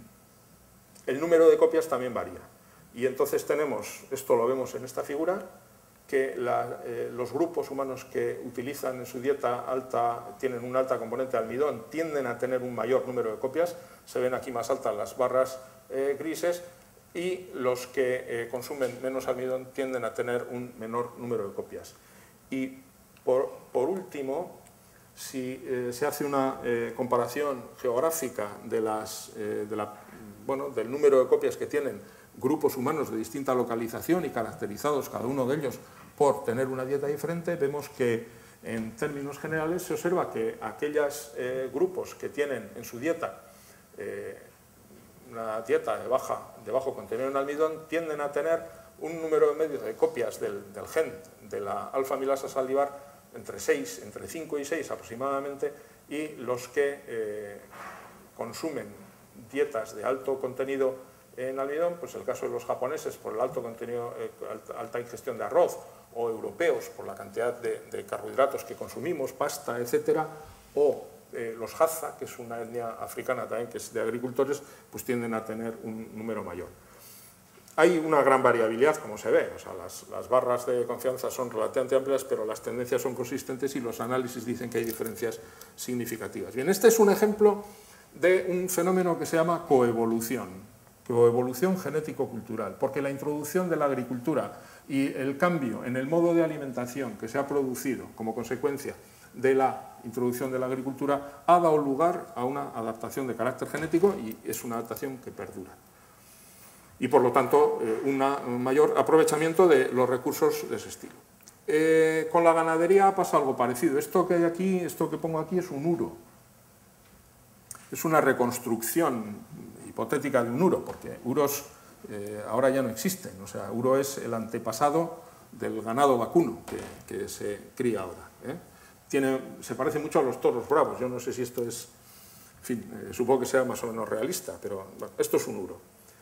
el número de copias también varía. Y entonces tenemos, esto lo vemos en esta figura, que la, eh, los grupos humanos que utilizan en su dieta alta, tienen una alta componente de almidón, tienden a tener un mayor número de copias, se ven aquí más altas las barras eh, grises, y los que eh, consumen menos almidón tienden a tener un menor número de copias. Y por, por último, si eh, se hace una eh, comparación geográfica de las, eh, de la, bueno, del número de copias que tienen grupos humanos de distinta localización y caracterizados cada uno de ellos por tener una dieta diferente, vemos que en términos generales se observa que aquellos eh, grupos que tienen en su dieta eh, una dieta de, baja, de bajo contenido en almidón tienden a tener un número medio de copias del, del gen de la alfa-amilasa salivar entre seis, entre cinco y seis aproximadamente, y los que eh, consumen dietas de alto contenido en almidón, pues el caso de los japoneses por el alto contenido, eh, alta ingestión de arroz, o europeos por la cantidad de, de carbohidratos que consumimos, pasta, etcétera, o eh, los Hadza, que es una etnia africana también, que es de agricultores, pues tienden a tener un número mayor. Hay una gran variabilidad, como se ve, o sea, las, las barras de confianza son relativamente amplias, pero las tendencias son consistentes y los análisis dicen que hay diferencias significativas. Bien, este es un ejemplo de un fenómeno que se llama coevolución, coevolución genético-cultural, porque la introducción de la agricultura y el cambio en el modo de alimentación que se ha producido como consecuencia de la introducción de la agricultura ha dado lugar a una adaptación de carácter genético y es una adaptación que perdura. Y por lo tanto, eh, una, un mayor aprovechamiento de los recursos de ese estilo. Eh, con la ganadería pasa algo parecido. Esto que hay aquí, esto que pongo aquí es un uro. Es una reconstrucción hipotética de un uro, porque uros eh, ahora ya no existen. O sea, uro es el antepasado del ganado vacuno que, que se cría ahora. ¿eh? Tiene, se parece mucho a los toros bravos. Yo no sé si esto es, en fin, eh, supongo que sea más o menos realista, pero bueno, esto es un uro.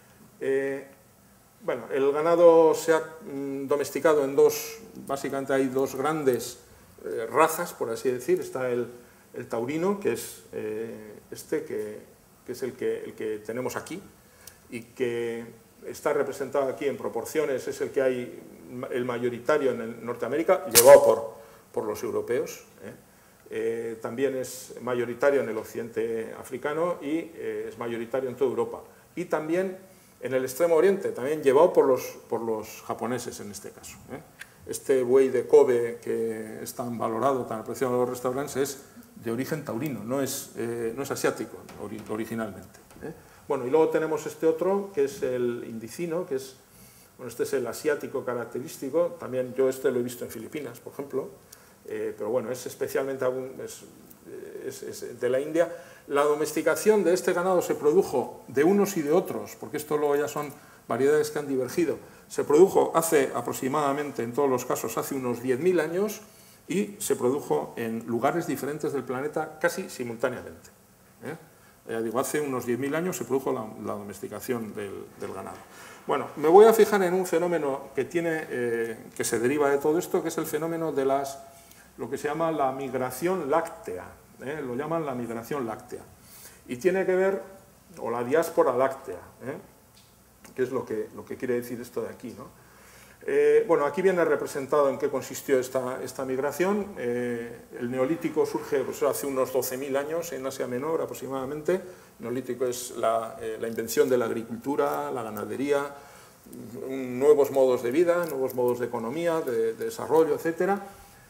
Eh, bueno, el ganado se ha mm, domesticado en dos, básicamente hay dos grandes eh, razas, por así decir. Está el, el taurino, que es eh, este, que, que es el que, el que tenemos aquí, y que está representado aquí en proporciones, es el que hay el mayoritario en el Norteamérica, llevado por, por los europeos. ¿eh? Eh, también es mayoritario en el occidente africano y eh, es mayoritario en toda Europa. Y también en el Extremo Oriente, también llevado por los, por los japoneses en este caso. ¿eh? Este buey de Kobe que es tan valorado, tan apreciado en los restaurantes, es de origen taurino, no es, eh, no es asiático ori originalmente. ¿eh? Bueno, y luego tenemos este otro, que es el indicino, que es, bueno, este es el asiático característico, también yo este lo he visto en Filipinas, por ejemplo, eh, pero bueno, es especialmente aún, es, es, es de la India. La domesticación de este ganado se produjo de unos y de otros, porque esto luego ya son variedades que han divergido, se produjo hace aproximadamente, en todos los casos, hace unos diez mil años y se produjo en lugares diferentes del planeta casi simultáneamente. ¿eh? Ya digo, hace unos diez mil años se produjo la, la domesticación del, del ganado. Bueno, me voy a fijar en un fenómeno que, tiene, eh, que se deriva de todo esto, que es el fenómeno de las, lo que se llama la migración láctea. ¿eh? Lo llaman la migración láctea. Y tiene que ver, o la diáspora láctea, ¿eh? que es lo que, lo que quiere decir esto de aquí, ¿no? Eh, bueno, aquí viene representado en qué consistió esta, esta migración. Eh, el neolítico surge pues, hace unos doce mil años en Asia Menor aproximadamente. El neolítico es la, eh, la invención de la agricultura, la ganadería, nuevos modos de vida, nuevos modos de economía, de, de desarrollo, etcétera.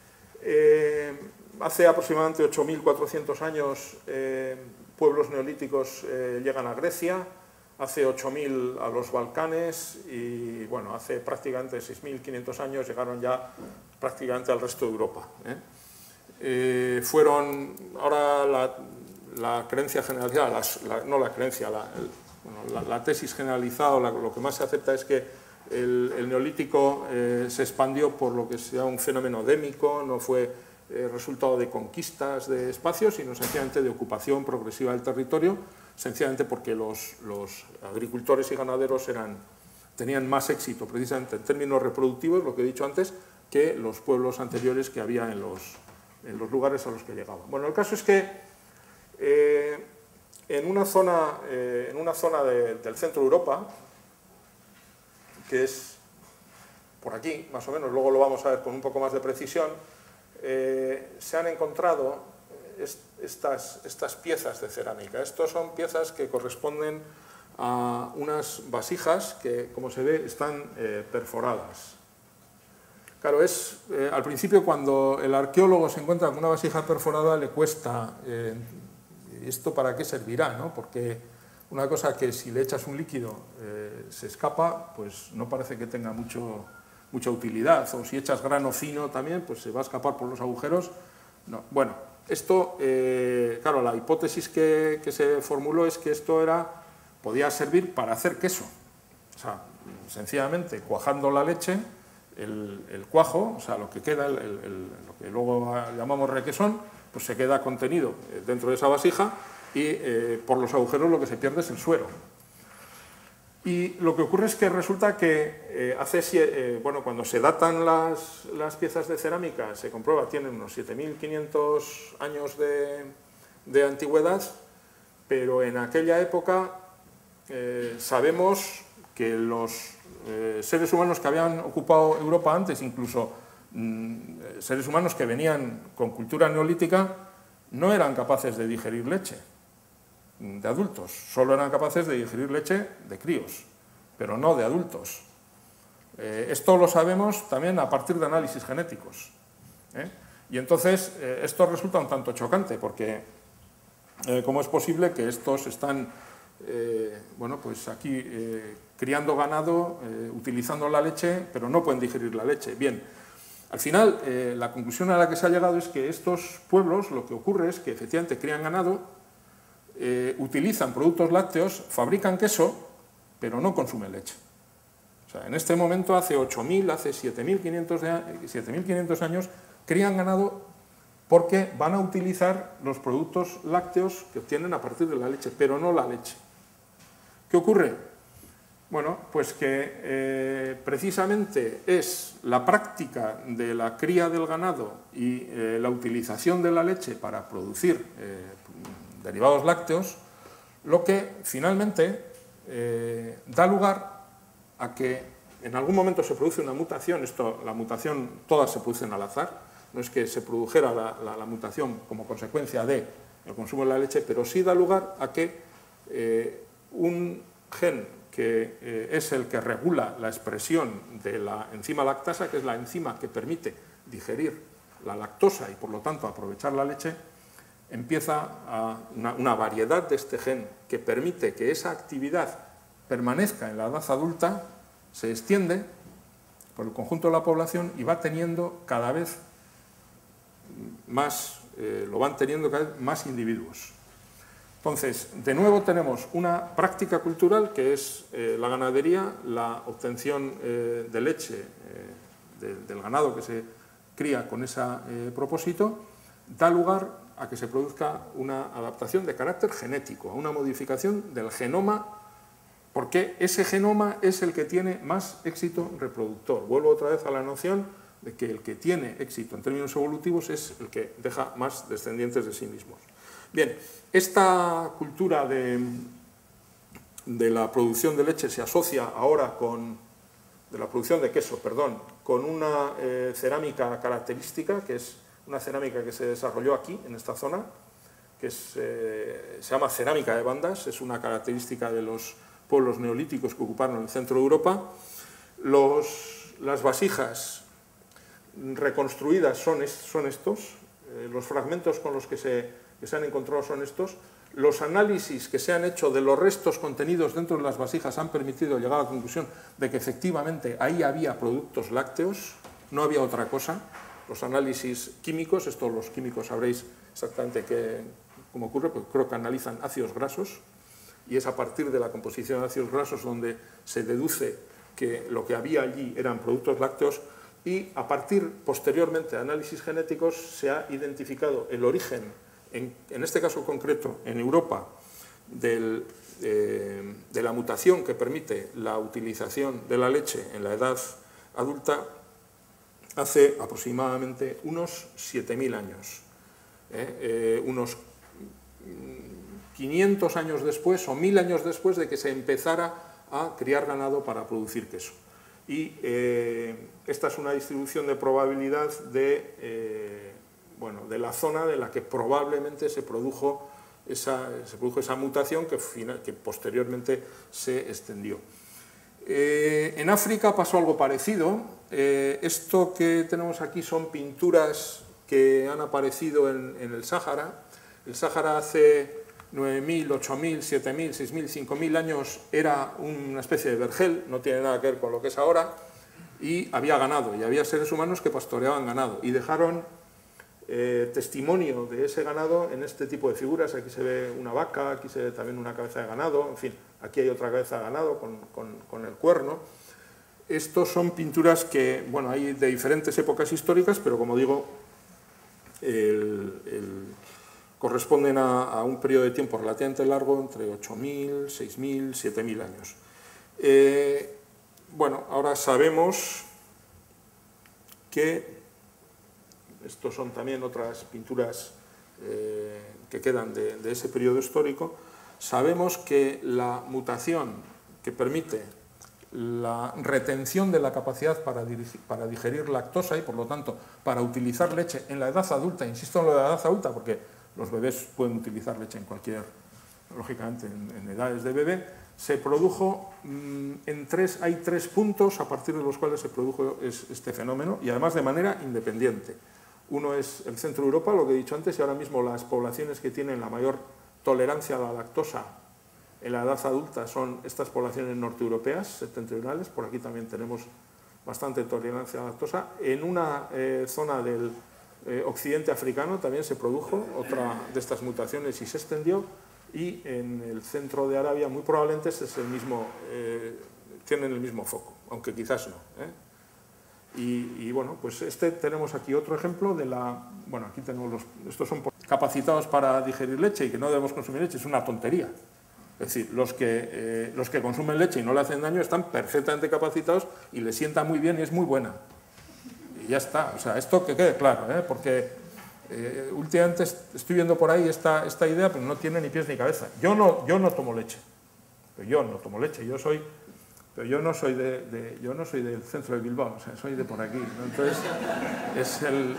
Eh, hace aproximadamente ocho mil cuatrocientos años eh, pueblos neolíticos eh, llegan a Grecia, hace ocho mil a los Balcanes y bueno, hace prácticamente seis mil quinientos años llegaron ya prácticamente al resto de Europa. ¿eh? Eh, fueron, ahora la, la creencia generalizada, las, la, no la creencia, la, el, bueno, la, la tesis generalizada, la, lo que más se acepta es que el, el neolítico eh, se expandió por lo que sea un fenómeno endémico, no fue eh, resultado de conquistas de espacios, sino sencillamente de ocupación progresiva del territorio, sencillamente porque los, los agricultores y ganaderos eran, tenían más éxito precisamente en términos reproductivos, lo que he dicho antes, que los pueblos anteriores que había en los, en los lugares a los que llegaban. Bueno, el caso es que eh, en una zona, eh, en una zona de, del centro de Europa, que es por aquí, más o menos, luego lo vamos a ver con un poco más de precisión, eh, se han encontrado Estas, estas piezas de cerámica. Estas son piezas que corresponden a unas vasijas que, como se ve, están eh, perforadas. Claro, es, eh, al principio cuando el arqueólogo se encuentra con una vasija perforada le cuesta, eh, ¿esto para qué servirá? ¿no? Porque una cosa que si le echas un líquido eh, se escapa, pues no parece que tenga mucho, mucha utilidad. O si echas grano fino también, pues se va a escapar por los agujeros. No. Bueno, esto, eh, claro, la hipótesis que, que se formuló es que esto era, podía servir para hacer queso. O sea, sencillamente cuajando la leche, el, el cuajo, o sea, lo que queda, el, el, el, lo que luego llamamos requesón, pues se queda contenido dentro de esa vasija y eh, por los agujeros lo que se pierde es el suero. Y lo que ocurre es que resulta que eh, hace, eh, bueno, cuando se datan las, las piezas de cerámica, se comprueba, tienen unos siete mil quinientos años de, de antigüedad, pero en aquella época eh, sabemos que los eh, seres humanos que habían ocupado Europa antes, incluso mmm, seres humanos que venían con cultura neolítica, no eran capaces de digerir leche de adultos, solo eran capaces de digerir leche de críos, pero no de adultos. Eh, esto lo sabemos también a partir de análisis genéticos. ¿eh? Y entonces eh, esto resulta un tanto chocante, porque eh, ¿cómo es posible que estos están eh, bueno, pues aquí eh, criando ganado, eh, utilizando la leche, pero no pueden digerir la leche? Bien, al final eh, la conclusión a la que se ha llegado es que estos pueblos, lo que ocurre es que efectivamente crían ganado, Eh, utilizan productos lácteos, fabrican queso, pero no consumen leche. O sea, en este momento, hace ocho mil, hace siete mil quinientos años, crían ganado porque van a utilizar los productos lácteos que obtienen a partir de la leche, pero no la leche. ¿Qué ocurre? Bueno, pues que eh, precisamente es la práctica de la cría del ganado y eh, la utilización de la leche para producir eh, derivados lácteos, lo que finalmente eh, da lugar a que en algún momento se produce una mutación. Esto, la mutación, todas se producen al azar, no es que se produjera la, la, la mutación como consecuencia del consumo de la leche, pero sí da lugar a que eh, un gen que eh, es el que regula la expresión de la enzima lactasa, que es la enzima que permite digerir la lactosa y por lo tanto aprovechar la leche, empieza a una, una variedad de este gen que permite que esa actividad permanezca en la edad adulta, se extiende por el conjunto de la población y va teniendo cada vez más, eh, lo van teniendo cada vez más individuos. Entonces, de nuevo tenemos una práctica cultural que es eh, la ganadería, la obtención eh, de leche eh, de, del ganado que se cría con ese eh, propósito, da lugar a que se produzca una adaptación de carácter genético, a una modificación del genoma, porque ese genoma es el que tiene más éxito reproductor. Vuelvo otra vez a la noción de que el que tiene éxito en términos evolutivos es el que deja más descendientes de sí mismos. Bien, esta cultura de, de la producción de leche se asocia ahora con, de la producción de queso, perdón, con una eh, cerámica característica, que es una cerámica que se desarrolló aquí, en esta zona, que es, eh, se llama cerámica de bandas, es una característica de los pueblos neolíticos que ocuparon el centro de Europa. Los, las vasijas reconstruidas son, es, son estos, eh, los fragmentos con los que se, que se han encontrado son estos. Los análisis que se han hecho de los restos contenidos dentro de las vasijas han permitido llegar a la conclusión de que efectivamente ahí había productos lácteos, no había otra cosa. Los análisis químicos, esto los químicos sabréis exactamente qué, cómo ocurre, porque creo que analizan ácidos grasos, y es a partir de la composición de ácidos grasos donde se deduce que lo que había allí eran productos lácteos, y a partir, posteriormente, de análisis genéticos, se ha identificado el origen, en, en este caso concreto, en Europa, del, eh, de la mutación que permite la utilización de la leche en la edad adulta, hace aproximadamente unos siete mil años, ¿eh? Eh, unos quinientos años después o mil años después de que se empezara a criar ganado para producir queso. Y eh, esta es una distribución de probabilidad de, eh, bueno, de la zona de la que probablemente se produjo esa, se produjo esa mutación que, final, que posteriormente se extendió. Eh, en África pasó algo parecido. Eh, esto que tenemos aquí son pinturas que han aparecido en, en el Sáhara. El Sáhara hace nueve mil, ocho mil, siete mil, seis mil, cinco mil años era una especie de vergel, no tiene nada que ver con lo que es ahora, y había ganado, y había seres humanos que pastoreaban ganado, y dejaron eh, testimonio de ese ganado en este tipo de figuras. Aquí se ve una vaca, aquí se ve también una cabeza de ganado, en fin, aquí hay otra cabeza de ganado con, con, con el cuerno. Estos son pinturas que, bueno, hay de diferentes épocas históricas, pero como digo, el, el, corresponden a, a un periodo de tiempo relativamente largo, entre ocho mil, seis mil, siete mil años. Eh, bueno, ahora sabemos que estos son también otras pinturas eh, que quedan de, de ese periodo histórico. Sabemos que la mutación que permite la retención de la capacidad para, dirigir, para digerir lactosa y, por lo tanto, para utilizar leche en la edad adulta, insisto en lo de la edad adulta porque los bebés pueden utilizar leche en cualquier, lógicamente, en, en edades de bebé, se produjo mmm, en tres, hay tres puntos a partir de los cuales se produjo es, este fenómeno, y además de manera independiente. Uno es el centro de Europa, lo que he dicho antes, y ahora mismo las poblaciones que tienen la mayor tolerancia a la lactosa en la edad adulta son estas poblaciones norteeuropeas, septentrionales. Por aquí también tenemos bastante tolerancia a la lactosa. En una eh, zona del eh, occidente africano también se produjo otra de estas mutaciones y se extendió, y en el centro de Arabia muy probablemente este es el mismo, eh, tienen el mismo foco, aunque quizás no, ¿eh? Y, y bueno, pues este tenemos aquí otro ejemplo de la, bueno, aquí tenemos los, estos son capacitados para digerir leche y que no debemos consumir leche, es una tontería. Es decir, los que, eh, los que consumen leche y no le hacen daño están perfectamente capacitados y les sienta muy bien y es muy buena. Y ya está, o sea, esto que quede claro, ¿eh? Porque eh, últimamente estoy viendo por ahí esta, esta idea, pero no tiene ni pies ni cabeza. Yo no, yo no tomo leche, pero yo no tomo leche, yo soy... Pero yo no soy de, de, yo no soy del centro de Bilbao, o sea, soy de por aquí, ¿no? Entonces, es el...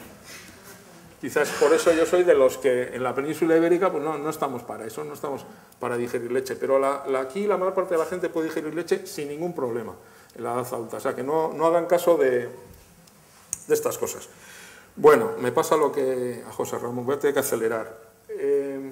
Quizás por eso yo soy de los que en la península ibérica pues no, no estamos para eso, no estamos para digerir leche, pero la, la, aquí la mayor parte de la gente puede digerir leche sin ningún problema en la edad adulta, o sea, que no, no hagan caso de, de estas cosas. Bueno, me pasa lo que a José Ramón, voy a tener que acelerar. Eh,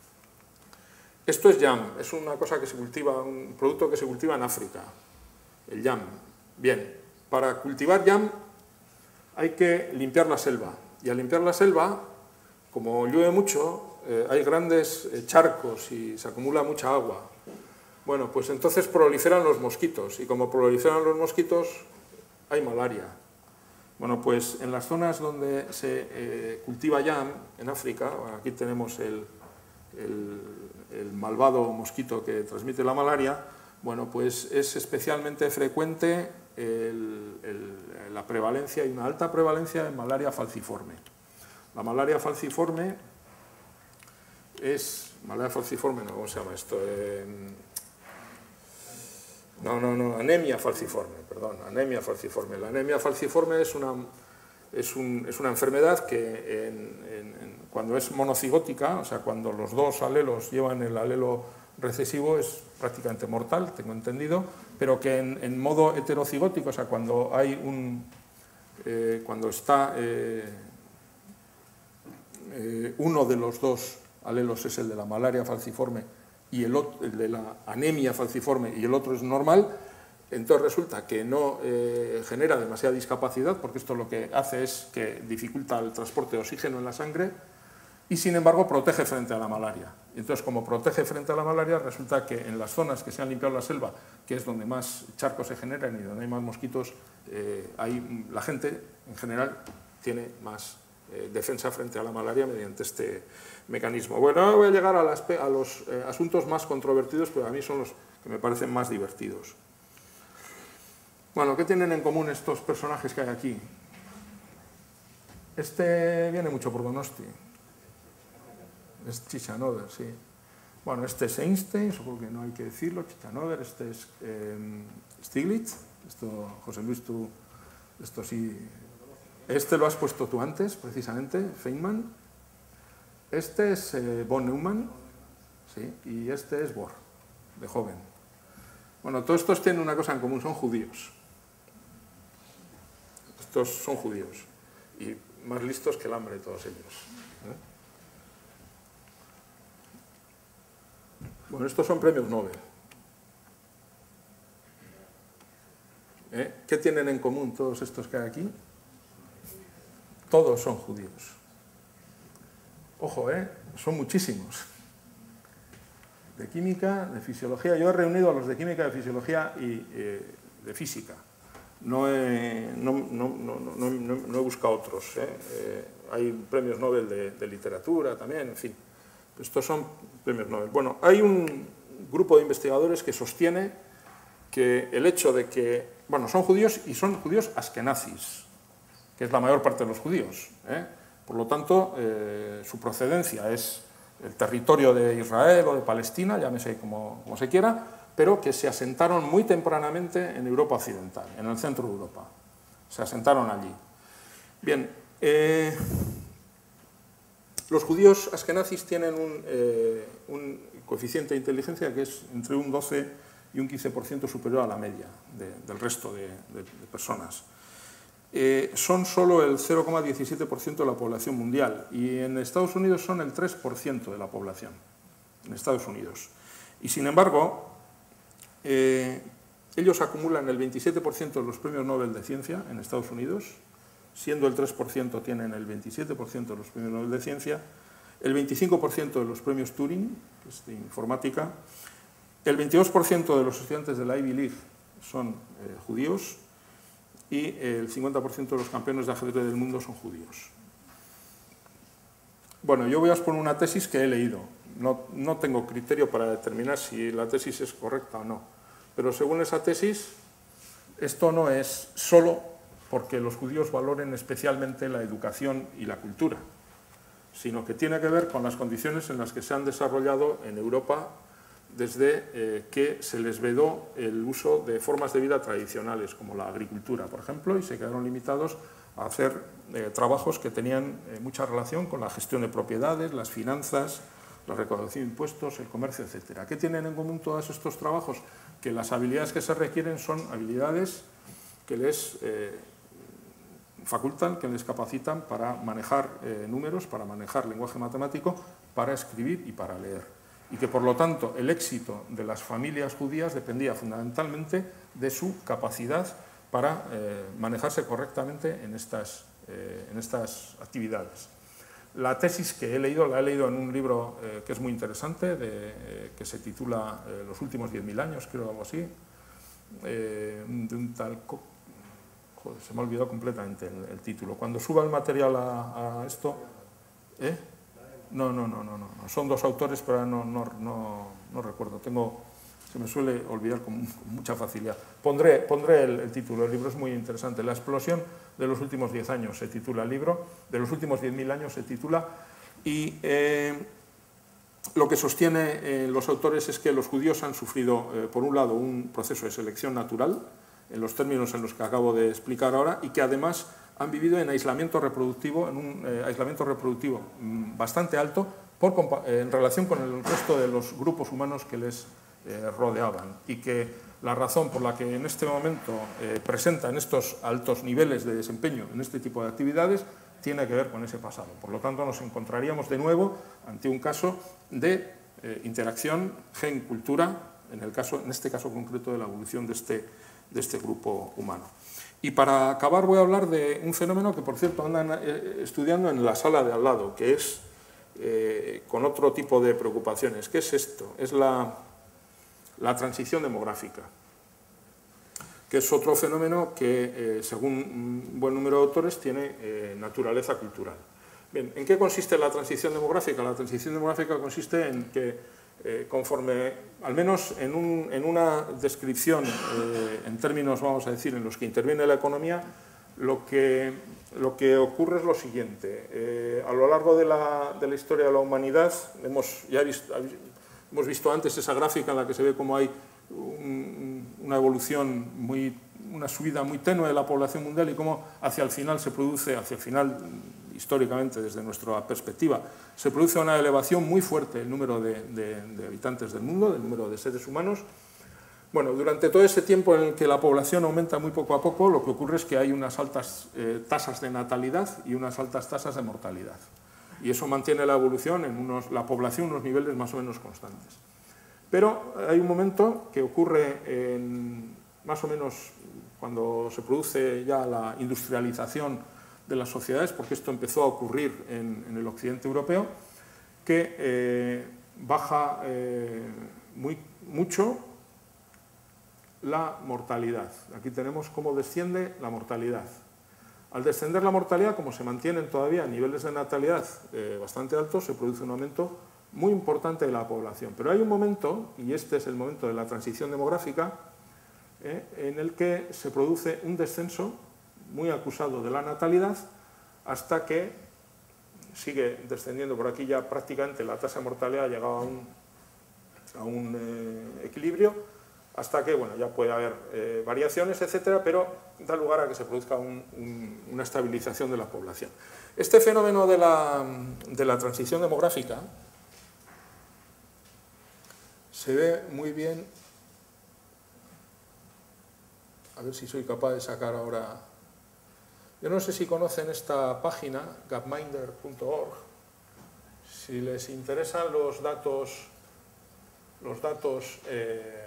Esto es yam, es una cosa que se cultiva, un producto que se cultiva en África, el yam. Bien, para cultivar yam hay que limpiar la selva, y al limpiar la selva, como llueve mucho, eh, hay grandes eh, charcos y se acumula mucha agua. Bueno, pues entonces proliferan los mosquitos, y como proliferan los mosquitos, hay malaria. Bueno, pues en las zonas donde se eh, cultiva yam, en África, aquí tenemos el... el el malvado mosquito que transmite la malaria, bueno, pues es especialmente frecuente el, el, la prevalencia, hay una alta prevalencia en malaria falciforme. La malaria falciforme es, malaria falciforme, no, ¿cómo se llama esto? Eh, no, no, no, anemia falciforme, perdón, anemia falciforme. La anemia falciforme es una, es un, es una enfermedad que en, en, en, cuando es monocigótica, o sea, cuando los dos alelos llevan el alelo recesivo, es prácticamente mortal, tengo entendido, pero que en, en modo heterocigótico, o sea, cuando hay un, eh, cuando está eh, eh, uno de los dos alelos es el de la malaria falciforme y el, otro, el de la anemia falciforme y el otro es normal, entonces resulta que no eh, genera demasiada discapacidad, porque esto lo que hace es que dificulta el transporte de oxígeno en la sangre y sin embargo protege frente a la malaria. Entonces, como protege frente a la malaria, resulta que en las zonas que se han limpiado la selva, que es donde más charcos se generan y donde hay más mosquitos, eh, hay, la gente en general tiene más eh, defensa frente a la malaria mediante este mecanismo. Bueno, ahora voy a llegar a, las, a los eh, asuntos más controvertidos, pero a mí son los que me parecen más divertidos. Bueno, ¿qué tienen en común estos personajes que hay aquí? Este viene mucho por Donosti. Es Chichanover, sí. Bueno, este es Einstein, supongo que no hay que decirlo, Chichanover, este es eh, Stiglitz, esto, José Luis, tú, esto sí, este lo has puesto tú antes, precisamente, Feynman, este es eh, von Neumann, sí, y este es Bohr, de joven. Bueno, todos estos tienen una cosa en común, son judíos. Estos son judíos, y más listos que el hambre todos ellos. ¿eh? Bueno, estos son premios Nobel. ¿Eh? ¿Qué tienen en común todos estos que hay aquí? Todos son judíos. Ojo, ¿eh? Son muchísimos. De química, de fisiología. Yo he reunido a los de química, de fisiología y eh, de física. No he, no, no, no, no, no, no he buscado otros. ¿eh? Eh, hay premios Nobel de, de literatura también, en fin. Estos son premios Nobel. Bueno, hay un grupo de investigadores que sostiene que el hecho de que, bueno, son judíos y son judíos askenazis, que es la mayor parte de los judíos, ¿eh? Por lo tanto, eh, su procedencia es el territorio de Israel o de Palestina, llámese como, como se quiera, pero que se asentaron muy tempranamente en Europa occidental, en el centro de Europa. Se asentaron allí. Bien, eh, los judíos askenazis tienen un, eh, un coeficiente de inteligencia que es entre un doce y un quince por ciento superior a la media de, del resto de, de, de personas. Eh, son solo el cero coma diecisiete por ciento de la población mundial y en Estados Unidos son el tres por ciento de la población, en Estados Unidos. Y sin embargo, eh, ellos acumulan el veintisiete por ciento de los premios Nobel de Ciencia en Estados Unidos, siendo el tres por ciento tienen el veintisiete por ciento de los premios Nobel de Ciencia, el veinticinco por ciento de los premios Turing, que es de informática, el veintidós por ciento de los estudiantes de la Ivy League son eh, judíos, y el cincuenta por ciento de los campeones de ajedrez del mundo son judíos. Bueno, yo voy a exponer una tesis que he leído. No, no tengo criterio para determinar si la tesis es correcta o no. Pero según esa tesis, esto no es solo porque los judíos valoren especialmente la educación y la cultura, sino que tiene que ver con las condiciones en las que se han desarrollado en Europa desde eh, que se les vedó el uso de formas de vida tradicionales, como la agricultura, por ejemplo, y se quedaron limitados a hacer eh, trabajos que tenían eh, mucha relación con la gestión de propiedades, las finanzas, la recaudación de impuestos, el comercio, etcétera. ¿Qué tienen en común todos estos trabajos? Que las habilidades que se requieren son habilidades que les eh, facultan, que les capacitan para manejar eh, números, para manejar lenguaje matemático, para escribir y para leer. Y que, por lo tanto, el éxito de las familias judías dependía fundamentalmente de su capacidad para eh, manejarse correctamente en estas, eh, en estas actividades. La tesis que he leído, la he leído en un libro eh, que es muy interesante, de, eh, que se titula eh, Los últimos diez mil años, creo, algo así, eh, de un tal... Joder, se me ha olvidado completamente el, el título. Cuando suba el material a, a esto... ¿Eh? No, no, no, no, no, son dos autores, pero no, no, no, no recuerdo, tengo, se me suele olvidar con, con mucha facilidad. Pondré, pondré el, el título, el libro es muy interesante, La explosión de los últimos diez años se titula el libro, de los últimos diez mil años se titula, y eh, lo que sostiene eh, los autores es que los judíos han sufrido, eh, por un lado, un proceso de selección natural, en los términos en los que acabo de explicar ahora, y que además han vivido en aislamiento reproductivo, en un eh, aislamiento reproductivo mmm, bastante alto por, eh, en relación con el resto de los grupos humanos que les eh, rodeaban, y que la razón por la que en este momento eh, presentan estos altos niveles de desempeño en este tipo de actividades tiene que ver con ese pasado. Por lo tanto, nos encontraríamos de nuevo ante un caso de eh, interacción gen-cultura, en, el caso, en este caso concreto de la evolución de este, de este grupo humano. Y para acabar voy a hablar de un fenómeno que, por cierto, andan estudiando en la sala de al lado, que es eh, con otro tipo de preocupaciones. ¿Qué es esto? Es la, la transición demográfica, que es otro fenómeno que, eh, según un buen número de autores, tiene eh, naturaleza cultural. Bien, ¿en qué consiste la transición demográfica? La transición demográfica consiste en que Eh, conforme, al menos en, un, en una descripción, eh, en términos, vamos a decir, en los que interviene la economía, lo que, lo que ocurre es lo siguiente. Eh, a lo largo de la, de la historia de la humanidad, hemos, ya visto, hemos visto antes esa gráfica en la que se ve cómo hay un, una evolución, muy, una subida muy tenue de la población mundial y cómo hacia el final se produce, hacia el final, históricamente, desde nuestra perspectiva, se produce una elevación muy fuerte del número de, de, de habitantes del mundo, del número de seres humanos. Bueno, durante todo ese tiempo en el que la población aumenta muy poco a poco, lo que ocurre es que hay unas altas eh, tasas de natalidad y unas altas tasas de mortalidad. Y eso mantiene la evolución en unos, la población en unos niveles más o menos constantes. Pero hay un momento que ocurre en, más o menos cuando se produce ya la industrialización de las sociedades, porque esto empezó a ocurrir en, en el occidente europeo, que eh, baja eh, muy, mucho la mortalidad. Aquí tenemos cómo desciende la mortalidad. Al descender la mortalidad, como se mantienen todavía niveles de natalidad eh, bastante altos, se produce un aumento muy importante de la población. Pero hay un momento, y este es el momento de la transición demográfica, ¿eh? en el que se produce un descenso muy acusado de la natalidad hasta que sigue descendiendo por aquí, ya prácticamente la tasa de mortalidad ha llegado a un, a un eh, equilibrio, hasta que bueno, ya puede haber eh, variaciones, etcétera, pero da lugar a que se produzca un, un, una estabilización de la población. Este fenómeno de la, de la transición demográfica se ve muy bien, a ver si soy capaz de sacar ahora, yo no sé si conocen esta página, gapminder punto org, si les interesan los datos, los datos eh,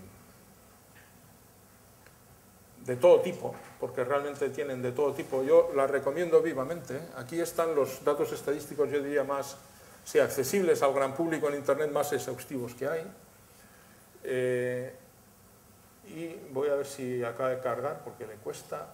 de todo tipo, porque realmente tienen de todo tipo, yo la recomiendo vivamente. Aquí están los datos estadísticos, yo diría más, sí, accesibles al gran público en Internet, más exhaustivos que hay. Eh, y voy a ver si acaba de cargar, porque le cuesta.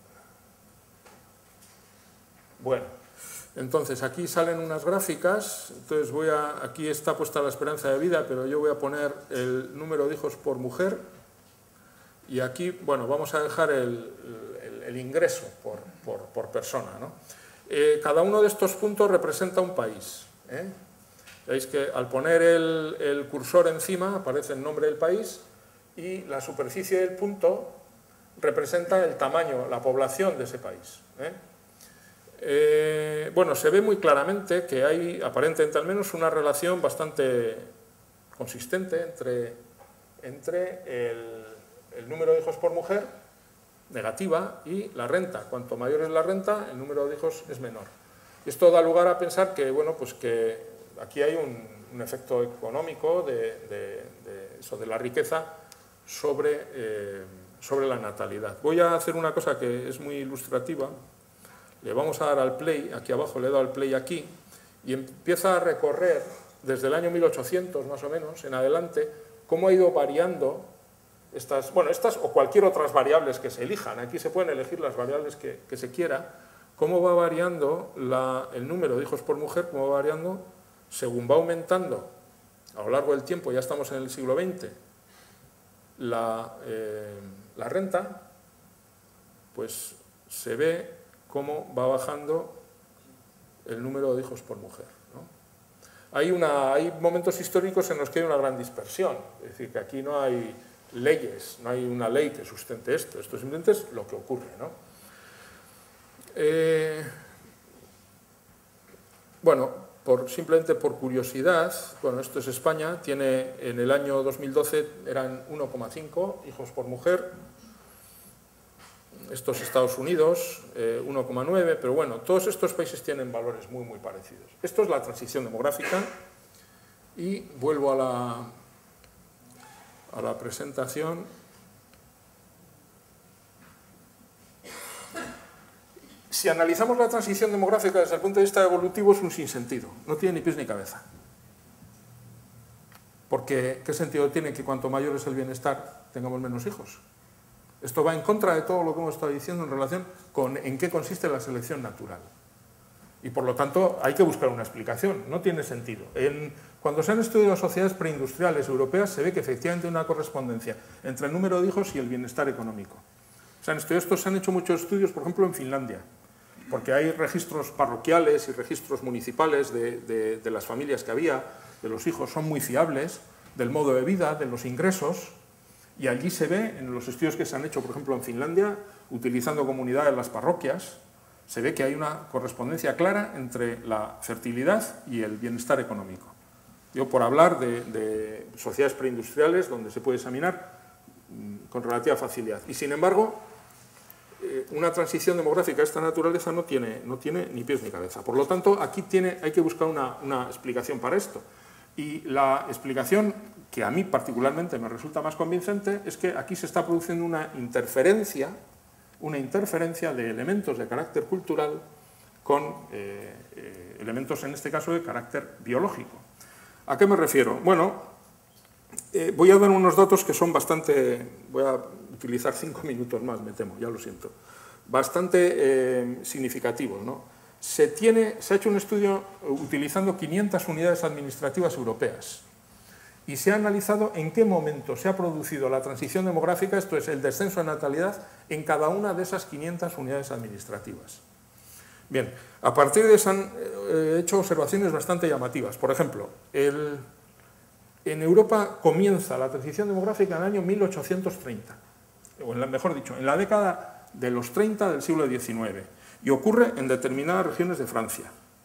Bueno, entonces aquí salen unas gráficas, entonces voy a, aquí está puesta la esperanza de vida, pero yo voy a poner el número de hijos por mujer, y aquí, bueno, vamos a dejar el, el, el ingreso por, por, por persona, ¿no? Eh, cada uno de estos puntos representa un país, ¿eh? Veis que al poner el, el cursor encima aparece el nombre del país y la superficie del punto representa el tamaño, la población de ese país, ¿eh? Eh, bueno, se ve muy claramente que hay, aparentemente al menos, una relación bastante consistente entre, entre el, el número de hijos por mujer, negativa, y la renta. Cuanto mayor es la renta, el número de hijos es menor. Esto da lugar a pensar que, bueno, pues que aquí hay un, un efecto económico de, de, de, eso, de la riqueza sobre, eh, sobre la natalidad. Voy a hacer una cosa que es muy ilustrativa. Le vamos a dar al play, aquí abajo le he dado al play aquí, y empieza a recorrer desde el año mil ochocientos más o menos en adelante cómo ha ido variando estas, bueno, estas o cualquier otras variables que se elijan. Aquí se pueden elegir las variables que, que se quiera, cómo va variando la, el número de hijos por mujer, cómo va variando según va aumentando a lo largo del tiempo, ya estamos en el siglo veinte, la, eh, la renta, pues se ve cómo va bajando el número de hijos por mujer, ¿no? Hay, una, hay momentos históricos en los que hay una gran dispersión, es decir, que aquí no hay leyes, no hay una ley que sustente esto, esto simplemente es lo que ocurre, ¿no? Eh, bueno, por, simplemente por curiosidad, bueno, esto es España, tiene en el año dos mil doce eran uno coma cinco hijos por mujer. Estos Estados Unidos, eh, uno coma nueve, pero bueno, todos estos países tienen valores muy, muy parecidos. Esto es la transición demográfica y vuelvo a la, a la presentación. Si analizamos la transición demográfica desde el punto de vista evolutivo es un sinsentido, no tiene ni pies ni cabeza. Porque, ¿qué sentido tiene que cuanto mayor es el bienestar tengamos menos hijos? Esto va en contra de todo lo que hemos estado diciendo en relación con en qué consiste la selección natural. Y por lo tanto hay que buscar una explicación, no tiene sentido. En, cuando se han estudiado sociedades preindustriales europeas se ve que efectivamente hay una correspondencia entre el número de hijos y el bienestar económico. Se han estudiado estos, se han hecho muchos estudios, por ejemplo en Finlandia, porque hay registros parroquiales y registros municipales de, de, de las familias que había, de los hijos, son muy fiables, del modo de vida, de los ingresos. Y allí se ve, en los estudios que se han hecho, por ejemplo, en Finlandia, utilizando comunidades en las parroquias, se ve que hay una correspondencia clara entre la fertilidad y el bienestar económico. Yo, por hablar de, de sociedades preindustriales, donde se puede examinar con relativa facilidad. Y, sin embargo, eh, una transición demográfica de esta naturaleza no tiene, no tiene ni pies ni cabeza. Por lo tanto, aquí tiene, hay que buscar una, una explicación para esto. Y la explicación que a mí particularmente me resulta más convincente es que aquí se está produciendo una interferencia, una interferencia de elementos de carácter cultural con eh, eh, elementos, en este caso, de carácter biológico. ¿A qué me refiero? Bueno, eh, voy a dar unos datos que son bastante, voy a utilizar cinco minutos más, me temo, ya lo siento, bastante eh, significativos, ¿no? Se, tiene, se ha hecho un estudio utilizando quinientas unidades administrativas europeas y se ha analizado en qué momento se ha producido la transición demográfica, esto es, el descenso de natalidad, en cada una de esas quinientas unidades administrativas. Bien, a partir de eso han eh, hecho observaciones bastante llamativas. Por ejemplo, el, en Europa comienza la transición demográfica en el año mil ochocientos treinta, o en la, mejor dicho, en la década de los treinta del siglo diecinueve, y ocurre en determinadas regiones de Francia.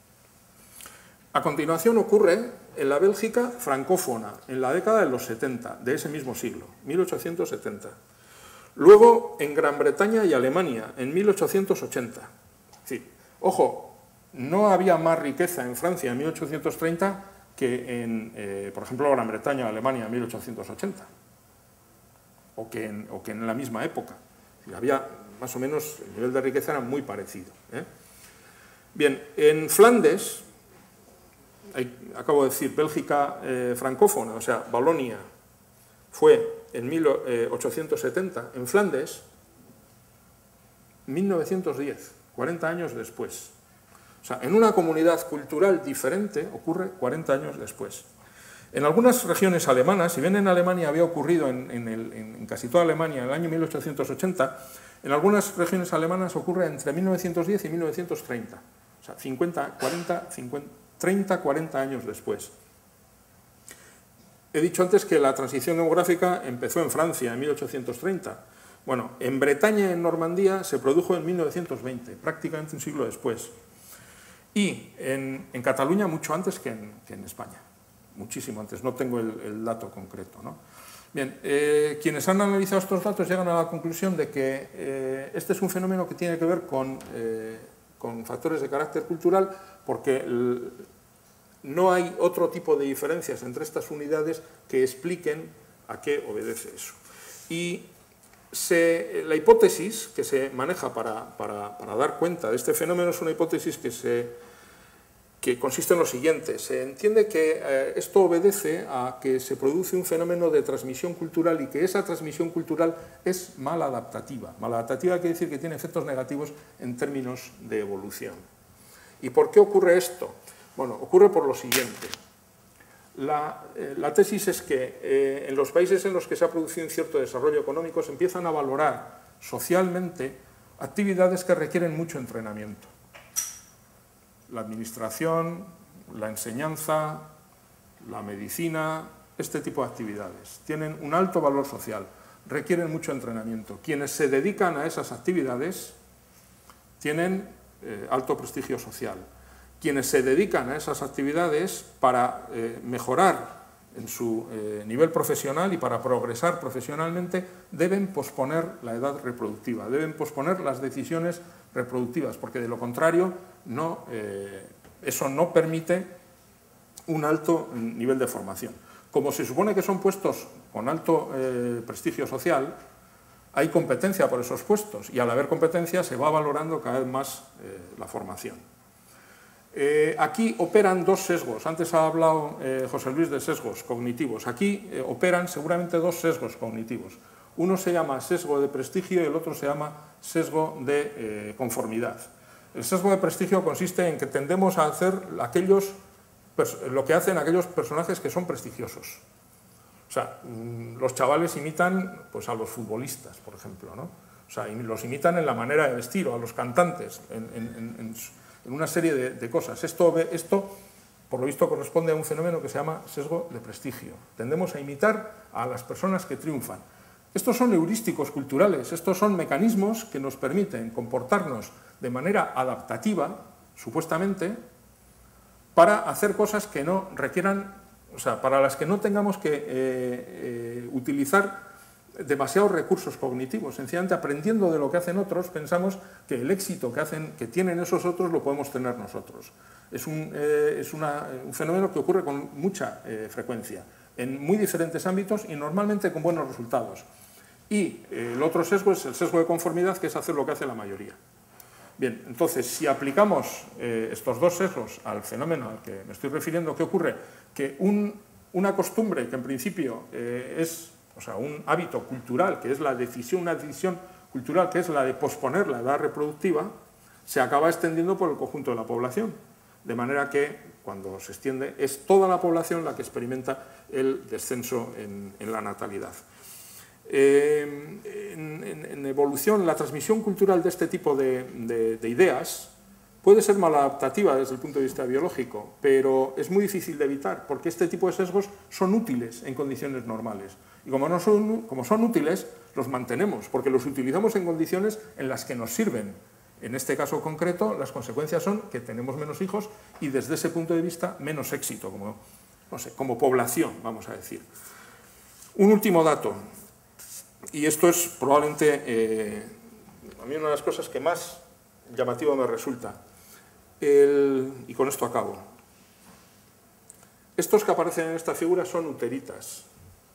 A continuación ocurre en la Bélgica francófona, en la década de los setenta, de ese mismo siglo, mil ochocientos setenta. Luego en Gran Bretaña y Alemania, en mil ochocientos ochenta. Sí, ojo, no había más riqueza en Francia en mil ochocientos treinta que en, eh, por ejemplo, Gran Bretaña y Alemania en mil ochocientos ochenta, o que en, o que en la misma época. Había más o menos, el nivel de riqueza era muy parecido, ¿eh? Bien, en Flandes, acabo de decir, Bélgica eh, francófona, o sea, Valonia, fue en mil ochocientos setenta, en Flandes, mil novecientos diez, cuarenta años después. O sea, en una comunidad cultural diferente ocurre cuarenta años después. En algunas regiones alemanas, si bien en Alemania había ocurrido en, en, el, en casi toda Alemania en el año mil ochocientos ochenta, en algunas regiones alemanas ocurre entre mil novecientos diez y mil novecientos treinta. O sea, cincuenta, cuarenta, cincuenta, treinta, cuarenta años después. He dicho antes que la transición demográfica empezó en Francia en mil ochocientos treinta. Bueno, en Bretaña y en Normandía se produjo en mil novecientos veinte, prácticamente un siglo después. Y en, en Cataluña mucho antes que en, que en España, muchísimo antes, no tengo el, el dato concreto, ¿no? Bien, eh, quienes han analizado estos datos llegan a la conclusión de que eh, este es un fenómeno que tiene que ver con, eh, con factores de carácter cultural, porque el, no hay otro tipo de diferencias entre estas unidades que expliquen a qué obedece eso. Y se, la hipótesis que se maneja para, para, para dar cuenta de este fenómeno es una hipótesis que, se, que consiste en lo siguiente. Se entiende que eh, esto obedece a que se produce un fenómeno de transmisión cultural y que esa transmisión cultural es maladaptativa. Maladaptativa quiere decir que tiene efectos negativos en términos de evolución. ¿Y por qué ocurre esto? Bueno, ocurre por lo siguiente. La, eh, la tesis es que eh, en los países en los que se ha producido un cierto desarrollo económico se empiezan a valorar socialmente actividades que requieren mucho entrenamiento. La administración, la enseñanza, la medicina, este tipo de actividades tienen un alto valor social, requieren mucho entrenamiento. Quienes se dedican a esas actividades tienen eh, alto prestigio social. Quienes se dedican a esas actividades para eh, mejorar en su eh, nivel profesional y para progresar profesionalmente deben posponer la edad reproductiva, deben posponer las decisiones reproductivas, porque de lo contrario no, eh, eso no permite un alto nivel de formación. Como se supone que son puestos con alto eh, prestigio social, hay competencia por esos puestos y al haber competencia se va valorando cada vez más eh, la formación. Eh, aquí operan dos sesgos. Antes ha hablado eh, José Luis de sesgos cognitivos. Aquí eh, operan seguramente dos sesgos cognitivos. Uno se llama sesgo de prestigio y el otro se llama sesgo de eh, conformidad. El sesgo de prestigio consiste en que tendemos a hacer aquellos, lo que hacen aquellos personajes que son prestigiosos. O sea, los chavales imitan pues, a los futbolistas, por ejemplo, ¿no? O sea, los imitan en la manera de vestir, o a los cantantes, en, en, en, en en una serie de, de cosas. Esto, esto, por lo visto, corresponde a un fenómeno que se llama sesgo de prestigio. Tendemos a imitar a las personas que triunfan. Estos son heurísticos culturales, estos son mecanismos que nos permiten comportarnos de manera adaptativa, supuestamente, para hacer cosas que no requieran, o sea, para las que no tengamos que eh, eh, utilizar demasiados recursos cognitivos. Sencillamente aprendiendo de lo que hacen otros, pensamos que el éxito que, hacen, que tienen esos otros lo podemos tener nosotros. Es un, eh, es una, un fenómeno que ocurre con mucha eh, frecuencia, en muy diferentes ámbitos y normalmente con buenos resultados. Y eh, el otro sesgo es el sesgo de conformidad, que es hacer lo que hace la mayoría. Bien, entonces, si aplicamos eh, estos dos sesgos al fenómeno al que me estoy refiriendo, ¿qué ocurre? Que un, una costumbre que en principio eh, es o sea, un hábito cultural, que es la decisión, una decisión cultural, que es la de posponer la edad reproductiva, se acaba extendiendo por el conjunto de la población. De manera que, cuando se extiende, es toda la población la que experimenta el descenso en, en la natalidad. Eh, en, en, en evolución, la transmisión cultural de este tipo de, de, de ideas puede ser maladaptativa desde el punto de vista biológico, pero es muy difícil de evitar, porque este tipo de sesgos son útiles en condiciones normales. Y como, no son, como son útiles, los mantenemos, porque los utilizamos en condiciones en las que nos sirven. En este caso concreto, las consecuencias son que tenemos menos hijos y, desde ese punto de vista, menos éxito como, no sé, como población, vamos a decir. Un último dato, y esto es probablemente eh, a mí una de las cosas que más llamativo me resulta. El, y con esto acabo. Estos que aparecen en esta figura son uteritas.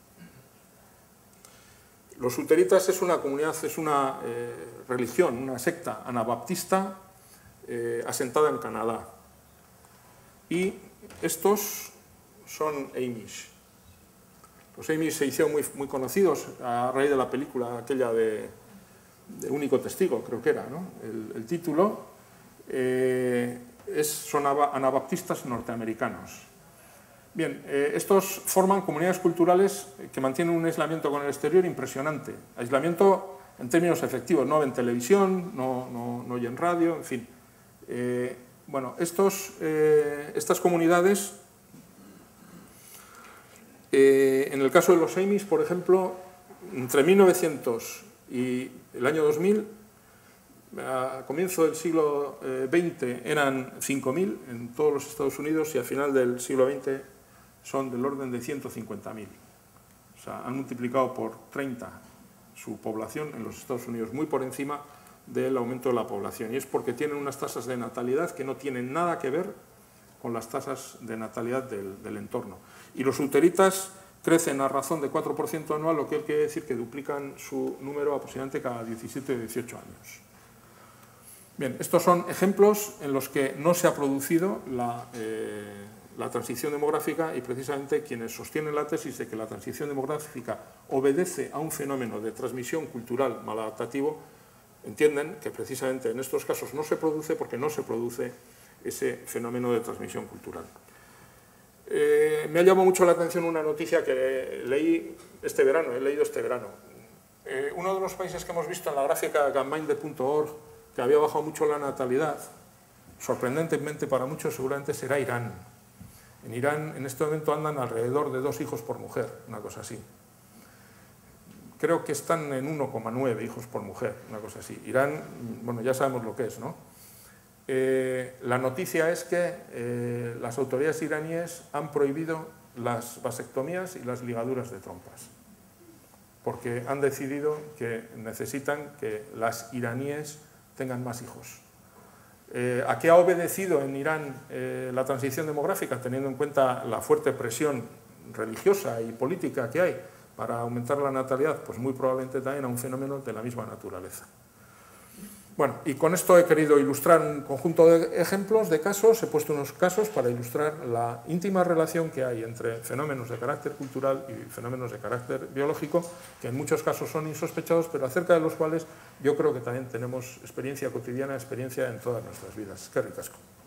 Los uteritas es una comunidad, es una eh, religión, una secta anabaptista eh, asentada en Canadá. Y estos son Amish. Los Amish se hicieron muy, muy conocidos a raíz de la película aquella de, de Único Testigo, creo que era, ¿no? El, el título eh, es, son anabaptistas norteamericanos. Bien, eh, estos forman comunidades culturales que mantienen un aislamiento con el exterior impresionante. Aislamiento en términos efectivos, no ven televisión, no, no, no oyen radio, en fin. Eh, bueno, estos, eh, estas comunidades, eh, en el caso de los Amish, por ejemplo, entre mil novecientos y el año dos mil, a comienzo del siglo veinte eran cinco mil en todos los Estados Unidos y al final del siglo veinte son del orden de ciento cincuenta mil. O sea, han multiplicado por treinta su población en los Estados Unidos, muy por encima del aumento de la población. Y es porque tienen unas tasas de natalidad que no tienen nada que ver con las tasas de natalidad del, del entorno. Y los uteritas crecen a razón de cuatro por ciento anual, lo que quiere decir que duplican su número aproximadamente cada diecisiete o dieciocho años. Bien, estos son ejemplos en los que no se ha producido la, eh, la transición demográfica, y precisamente quienes sostienen la tesis de que la transición demográfica obedece a un fenómeno de transmisión cultural maladaptativo entienden que precisamente en estos casos no se produce porque no se produce ese fenómeno de transmisión cultural. Eh, me ha llamado mucho la atención una noticia que leí este verano, he leído este verano. Eh, uno de los países que hemos visto en la gráfica gapminder punto org que había bajado mucho la natalidad, sorprendentemente para muchos seguramente será Irán. En Irán en este momento andan alrededor de dos hijos por mujer, una cosa así. Creo que están en uno coma nueve hijos por mujer, una cosa así. Irán, bueno, ya sabemos lo que es, ¿no? Eh, la noticia es que eh, las autoridades iraníes han prohibido las vasectomías y las ligaduras de trompas, porque han decidido que necesitan que las iraníes tengan más hijos. Eh, ¿A qué ha obedecido en Irán eh, la transición demográfica, teniendo en cuenta la fuerte presión religiosa y política que hay para aumentar la natalidad? Pues muy probablemente también a un fenómeno de la misma naturaleza. Bueno, y con esto he querido ilustrar un conjunto de ejemplos, de casos, he puesto unos casos para ilustrar la íntima relación que hay entre fenómenos de carácter cultural y fenómenos de carácter biológico, que en muchos casos son insospechados, pero acerca de los cuales yo creo que también tenemos experiencia cotidiana, experiencia en todas nuestras vidas. Qué ricasco.